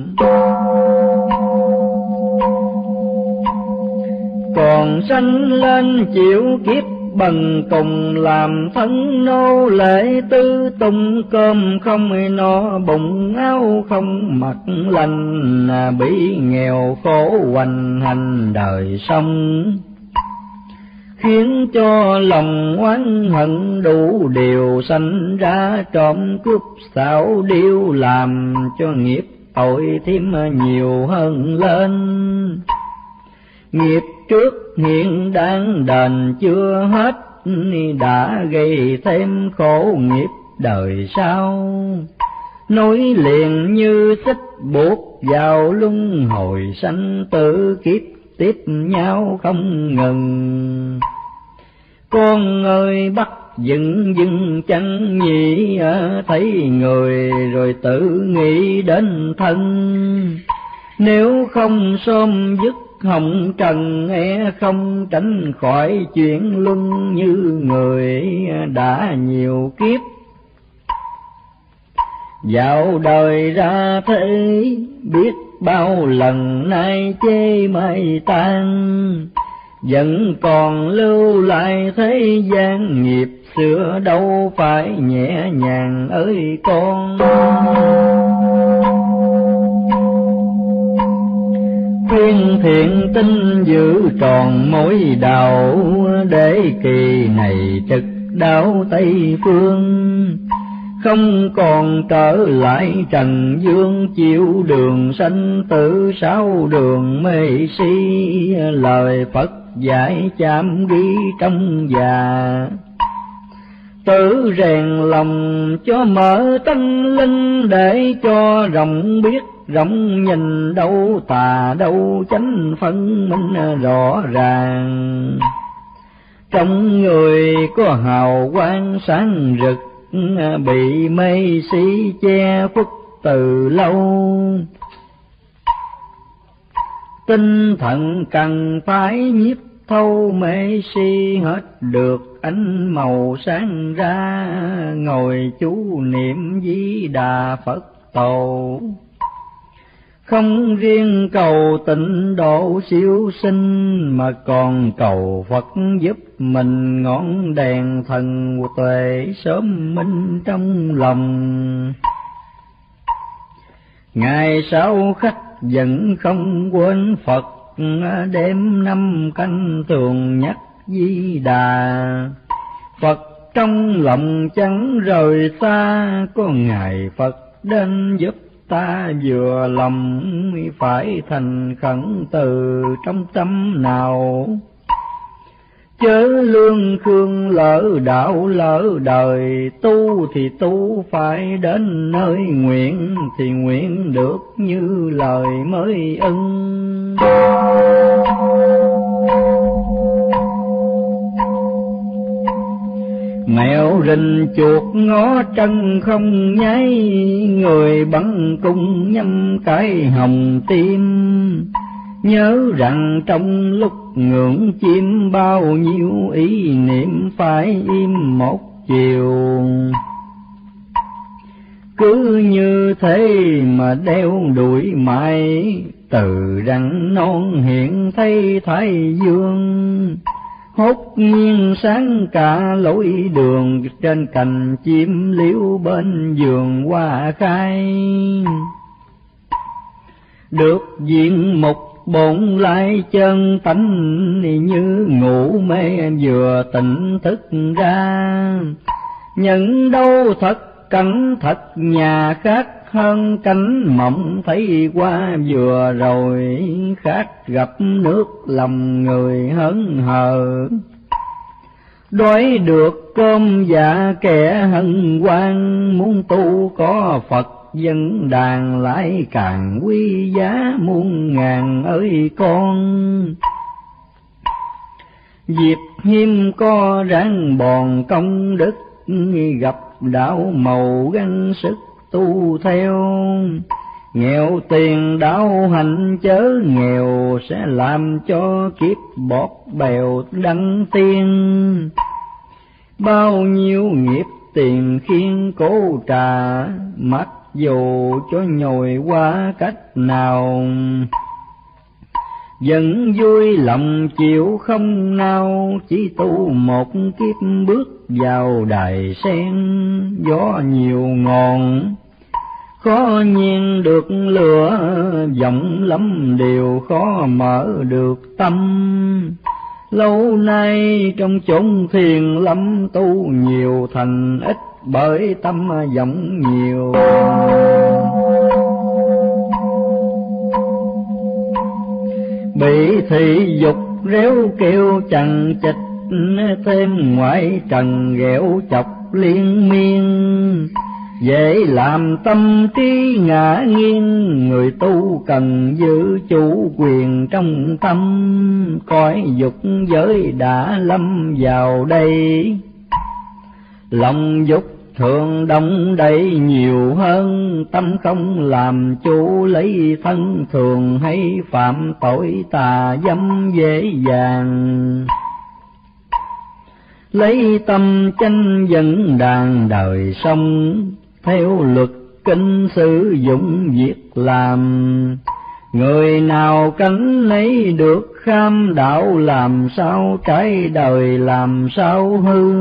Còn sanh lên chịu kiếp bần cùng, làm thân nô lệ tư tung. Cơm không no bụng, áo không mặc lành, bị nghèo khổ hoành hành đời sống. Khiến cho lòng oán hận đủ điều, sanh ra trộm cướp xảo điêu, làm cho nghiệp tội thêm nhiều hơn lên. Nghiệp trước hiện đang đền chưa hết, đã gây thêm khổ nghiệp đời sau. Nối liền như xích buộc vào luân hồi sanh tử, kiếp tiếp nhau không ngừng. Con ơi bắt dừng dừng chẳng nhỉ, thấy người rồi tự nghĩ đến thân. Nếu không xôm dứt hồng trần, không tránh khỏi chuyện luân như người đã nhiều kiếp. Dạo đời ra thế biết bao lần, nay chê mai tan. Vẫn còn lưu lại thế gian nghiệp xưa, đâu phải nhẹ nhàng ơi con. Khuyên thiện tinh giữ tròn mối đạo, để kỳ này trực đáo Tây Phương. Không còn trở lại trần dương, chịu đường sanh tử sáu đường mê si. Lời Phật dạy chạm ghi trong già, tự rèn lòng cho mở tâm linh, để cho rộng biết rộng nhìn đâu tà đâu chánh phân minh rõ ràng. Trong người có hào quang sáng rực, bị mây si che khuất từ lâu. Tinh thần cần phải nhiếp thâu mê si hết được ánh màu sáng ra, ngồi chú niệm Di Đà Phật tổ. Không riêng cầu tịnh độ siêu sinh, mà còn cầu Phật giúp mình ngọn đèn thần tuệ sớm minh trong lòng. Ngày sau khách vẫn không quên Phật, đêm năm canh thường nhắc Di Đà. Phật trong lòng chẳng rời xa, có ngày Phật đến giúp ta vừa lòng, phải thành khẩn từ trong tâm nào. Chớ lương khương lỡ đạo lỡ đời, tu thì tu phải đến nơi nguyện, thì nguyện được như lời mới ưng. Mèo rình chuột ngó trân không nháy, người bắn cung nhâm cái hồng tim. Nhớ rằng trong lúc ngưỡng chim, bao nhiêu ý niệm phải im một chiều. Cứ như thế mà đeo đuổi mãi, từ răng non hiện thấy thái dương. Hốt nhiên sáng cả lối đường, trên cành chim liễu bên vườn hoa khai. Được diện mục bổn lai chân tánh, như ngủ mê vừa tỉnh thức ra. Nhận đâu thật cẩn thật nhà khác hơn, cánh mộng thấy qua vừa rồi. Khác gặp nước lòng người hớn hở, đói được cơm dạ kẻ hân hoan. Muốn tu có Phật dân đàn, lại càng quý giá muôn ngàn ơi con. Dịp hiếm có ráng bòn công đức, gặp đạo màu gắng sức tu theo. Nghèo tiền đạo hạnh chớ nghèo, sẽ làm cho kiếp bọt bèo đăng tiên. Bao nhiêu nghiệp tiền khiên cố trà, mặc dù cho nhồi qua cách nào. Vẫn vui lòng chịu không nao, chỉ tu một kiếp bước vào đài sen. Gió nhiều ngọn khó nhiên được lửa, vọng lắm điều khó mở được tâm. Lâu nay trong chốn thiền lâm, tu nhiều thành ít, bởi tâm vọng nhiều. Bị thị dục réo kêu chằng chịch, thêm ngoại trần ghẹo chọc liên miên. Dễ làm tâm trí ngã nghiêng, người tu cần giữ chủ quyền trong tâm. Cõi dục giới đã lâm vào đây, lòng dục thường đông đầy nhiều hơn. Tâm không làm chủ lấy thân, thường hay phạm tội tà dâm dễ dàng. Lấy tâm chánh dẫn đàn đời sống, theo luật kinh sử dụng việc làm. Người nào cánh lấy được kham đạo, làm sao trái đời làm sao hư.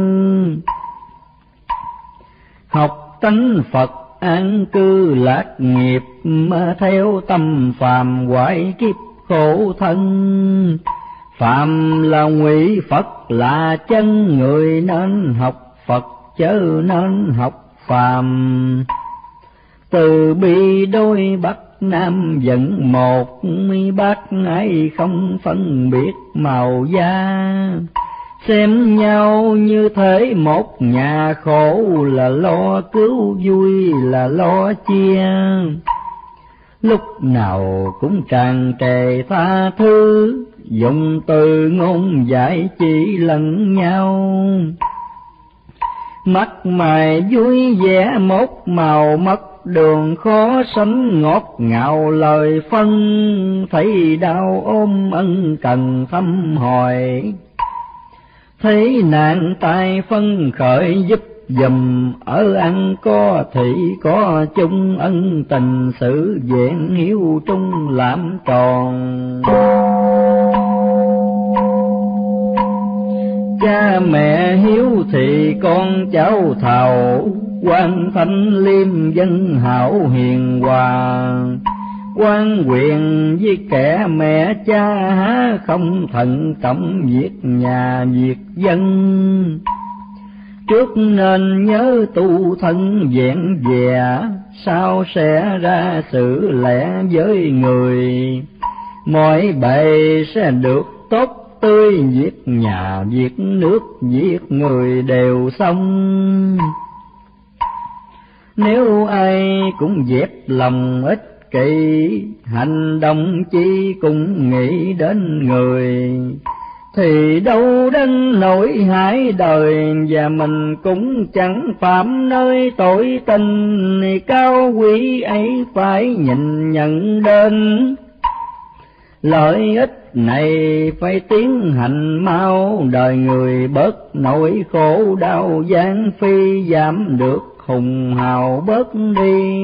Học tánh Phật an cư lạc nghiệp, mà theo tâm phàm hoại kiếp khổ thân. Phàm là ngụy, Phật là chân, người nên học Phật chớ nên học phàm. Từ bi đôi bắc nam vẫn một, bác ấy không phân biệt màu da. Xem nhau như thế một nhà, khổ là lo cứu, vui là lo chia. lúc nào cũng tràn trề tha thứ, dùng từ ngôn giải chỉ lẫn nhau. Mắt mày vui vẻ một màu mất đường, khó sánh ngọt ngào lời phân, thấy đau ôm ân cần thăm hỏi. Thấy nạn tai phân khởi giúp dùm, ở ăn có thị có chung, ân tình sự vẹn hiếu trung làm tròn. Cha mẹ hiếu thì con cháu thảo, quan thanh liêm dân hảo hiền hòa. Quan quyền với kẻ mẹ cha há không thận trọng việc nhà việc dân. Trước nên nhớ tu thân vẹn vẹn, sau sẽ ra sự lẽ với người. Mọi bề sẽ được tốt tươi, việc nhà việc nước việc người đều xong. Nếu ai cũng dẹp lòng ích kỷ, hành động chi cũng nghĩ đến người, thì đâu đến nỗi hại đời, và mình cũng chẳng phạm nơi tội tình. Cao quý ấy phải nhìn nhận đến, lợi ích này phải tiến hành mau. Đời người bớt nỗi khổ đau gian phi, giảm được hùng hào bớt đi.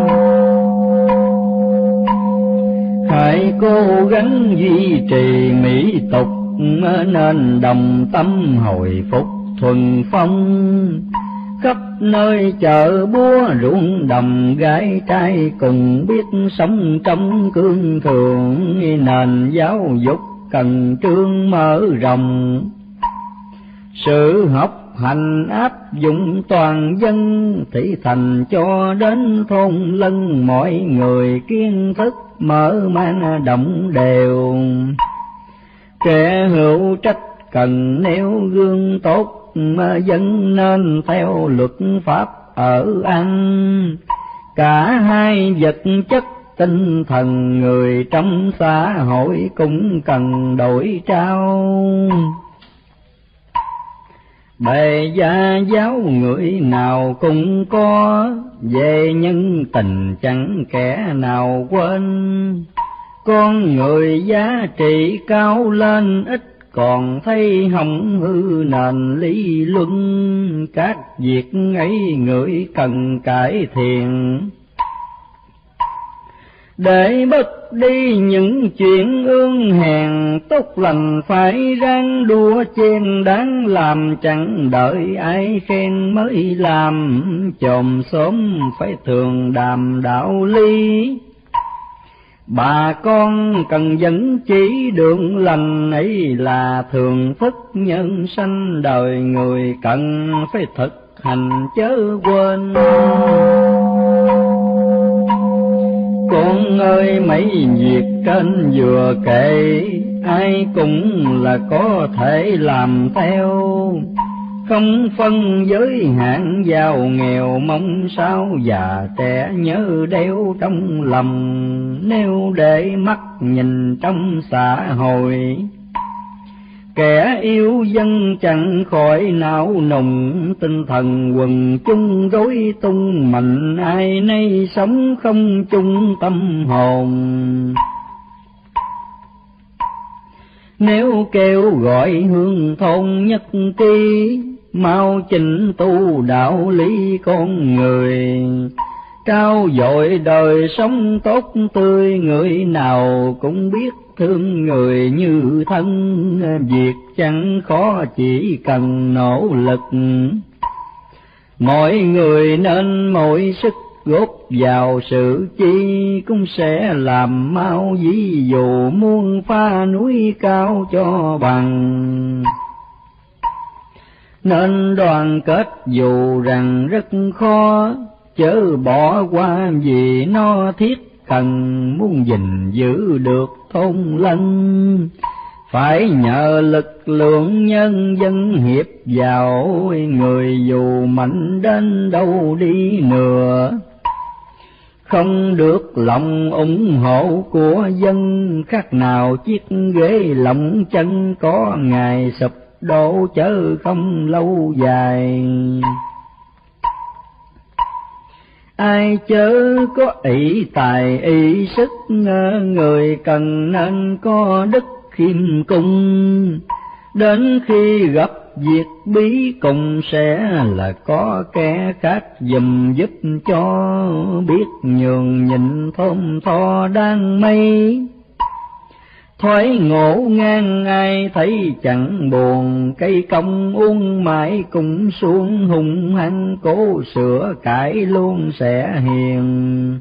Hãy cố gắng duy trì mỹ tục, nên đồng tâm hồi phục thuần phong. Khắp nơi chợ búa ruộng đồng, gái trai cùng biết sống trong cương thường. Nền giáo dục cần trương mở rộng, sự học hành áp dụng toàn dân. Thị thành cho đến thôn lân, mọi người kiến thức mở mang động đều. Trẻ hữu trách cần nêu gương tốt, dân nên theo luật pháp ở ăn. Cả hai vật chất tinh thần, người trong xã hội cũng cần đổi trao. Bề gia giáo người nào cũng có, về nhân tình chẳng kẻ nào quên. Con người giá trị cao lên, ít còn thấy hỏng hư nền lý luân. Các việc ấy người cần cải thiện, để bớt đi những chuyện ương hèn. Tốt lành phải ráng đua chen, đáng làm chẳng đợi ai khen mới làm. Chòm xóm phải thường đàm đạo lý, bà con cần dẫn chỉ đường lành. Ấy là thường thức nhân sanh, đời người cần phải thực hành chớ quên. Con ơi mấy việc trên vừa kể, ai cũng là có thể làm theo. Không phân giới hạn giàu nghèo, mong sao già trẻ nhớ đeo trong lòng. Nếu để mắt nhìn trong xã hội, kẻ yêu dân chẳng khỏi não nùng. Tinh thần quần chung rối tung, mạnh ai nay sống không chung tâm hồn. Nếu kêu gọi hương thôn nhất trí, mau chỉnh tu đạo lý con người. Trao dội đời sống tốt tươi, người nào cũng biết thương người như thân. Việc chẳng khó chỉ cần nỗ lực, mọi người nên mỗi sức góp vào sự chi, cũng sẽ làm mau ví dụ muôn pha núi cao cho bằng. Nên đoàn kết dù rằng rất khó, chớ bỏ qua vì nó thiết cần. Muốn gìn giữ được thôn lân, phải nhờ lực lượng nhân dân hiệp vào. Người dù mạnh đến đâu đi nữa, không được lòng ủng hộ của dân, khác nào chiếc ghế lỏng chân có ngày sụp đổ chớ không lâu dài. Ai chớ có ỷ tài ỷ sức, người cần nên có đức khiêm cung. Đến khi gặp việc bí cùng sẽ là có kẻ khác giùm giúp cho, biết nhường nhịn thơm tho đang mây. Thoái ngộ ngang ai thấy chẳng buồn, cây công uống mãi cũng xuống hung hăng, cố sửa cải luôn sẽ hiền.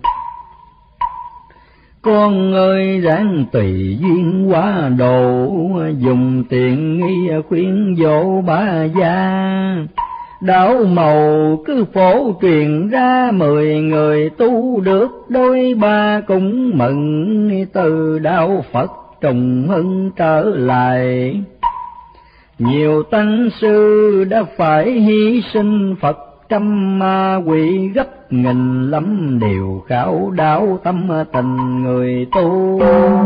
Con ơi ráng tùy duyên quá độ, dùng tiện nghi khuyên dỗ bá gia. Đạo màu cứ phổ truyền ra, 10 người tu được đôi ba cũng mừng, từ đạo Phật trùng hưng trở lại. Nhiều tăng sư đã phải hy sinh Phật trăm ma quỷ gấp nghìn lắm, đều khảo đạo tâm tình người tu.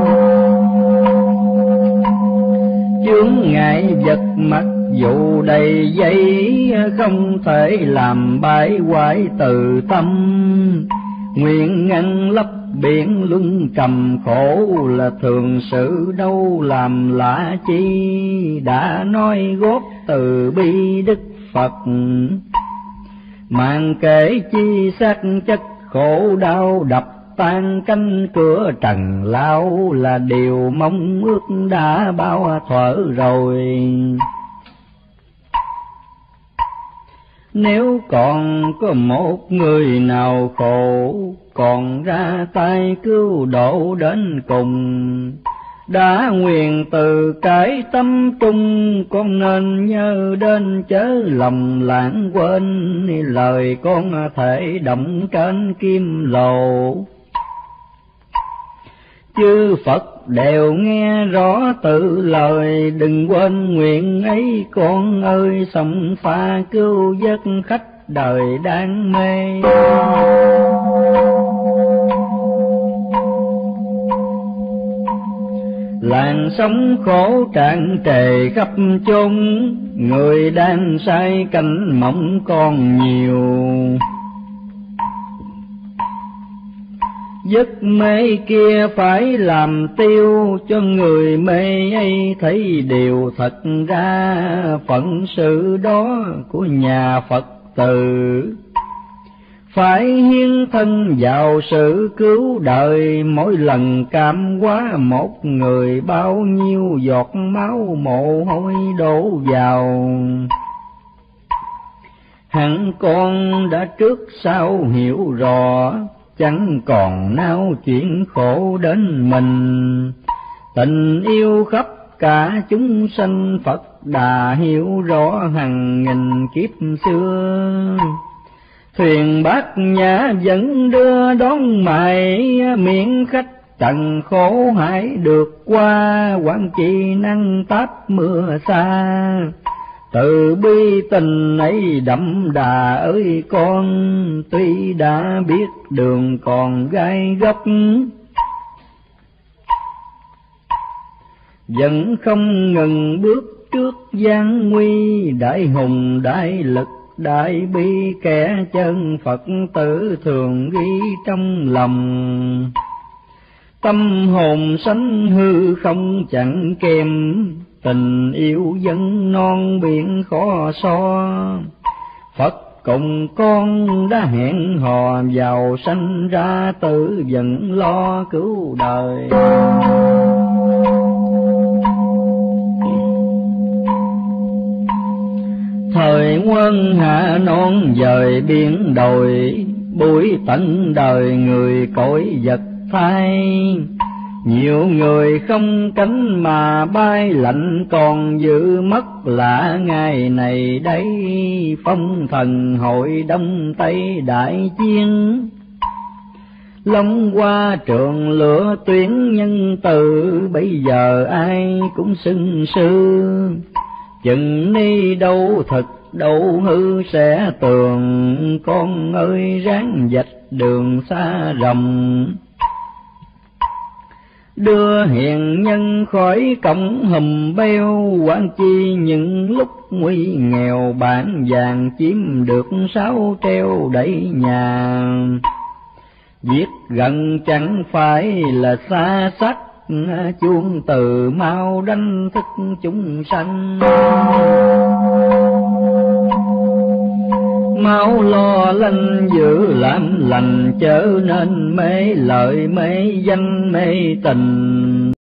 Chướng ngại vật mặc dù đầy dây, không thể làm bại hoại từ tâm. Nguyện ngăn lấp biển luân trầm khổ, là thường sự đâu làm lạ chi. Đã nói gót từ bi Đức Phật, màn kể chi xác chất khổ đau đập tan cánh cửa trần lao, là điều mong ước đã bao thuở rồi. Nếu còn có một người nào khổ, còn ra tay cứu độ đến cùng, đã nguyện từ cái tâm trung, con nên nhớ đến chớ lòng lãng quên, lời con thể động trên kim lồ. Chư Phật đều nghe rõ tự lời, đừng quên nguyện ấy con ơi, sông pha cứu vớt khách đời đang mê. Làn sóng khổ tràn trề khắp chốn, người đang say cảnh mộng còn nhiều. Giấc mê kia phải làm tiêu, cho người mê ấy thấy điều thật ra, phận sự đó của nhà Phật tử. Phải hiến thân vào sự cứu đời, mỗi lần cảm hóa một người, bao nhiêu giọt máu mồ hôi đổ vào. Hẳn con đã trước sau hiểu rõ, chẳng còn nao chuyện khổ đến mình. Tình yêu khắp cả chúng sanh, Phật đã hiểu rõ hằng nghìn kiếp xưa. Thuyền bát nhã vẫn đưa đón mãi, miễn khách trần khổ hãy được qua. Quán chi năng táp mưa xa, từ bi tình ấy đậm đà ơi con. Tuy đã biết đường còn gai góc, vẫn không ngừng bước trước gian nguy. Đại hùng đại lực đại bi, kẻ chân Phật tử thường ghi trong lòng. Tâm hồn sánh hư không chẳng kèm, tình yêu dân non biển khó so. Phật cùng con đã hẹn hò, vào sanh ra tự vẫn lo cứu đời. Thời quân hạ non dời biển đồi, buổi tận đời người cõi vật thay. Nhiều người không cánh mà bay lạnh, còn giữ mất lạ ngày này đây. Phong thần hội Đông Tây đại chiến, long qua trường lửa tuyến nhân từ. Bây giờ ai cũng xưng sư, chừng ni đâu thực đậu hư sẽ tường, con ơi ráng vạch đường xa rộng. Đưa hiền nhân khỏi cổng hùm beo, quan chi những lúc nguy nghèo, bản vàng chiếm được 6 treo đẩy nhà. Viết gần chẳng phải là xa sắc, chuông từ mau đánh thức chúng sanh. Mau lo lanh giữ làm lành, chớ nên mê lợi mê danh mê tình.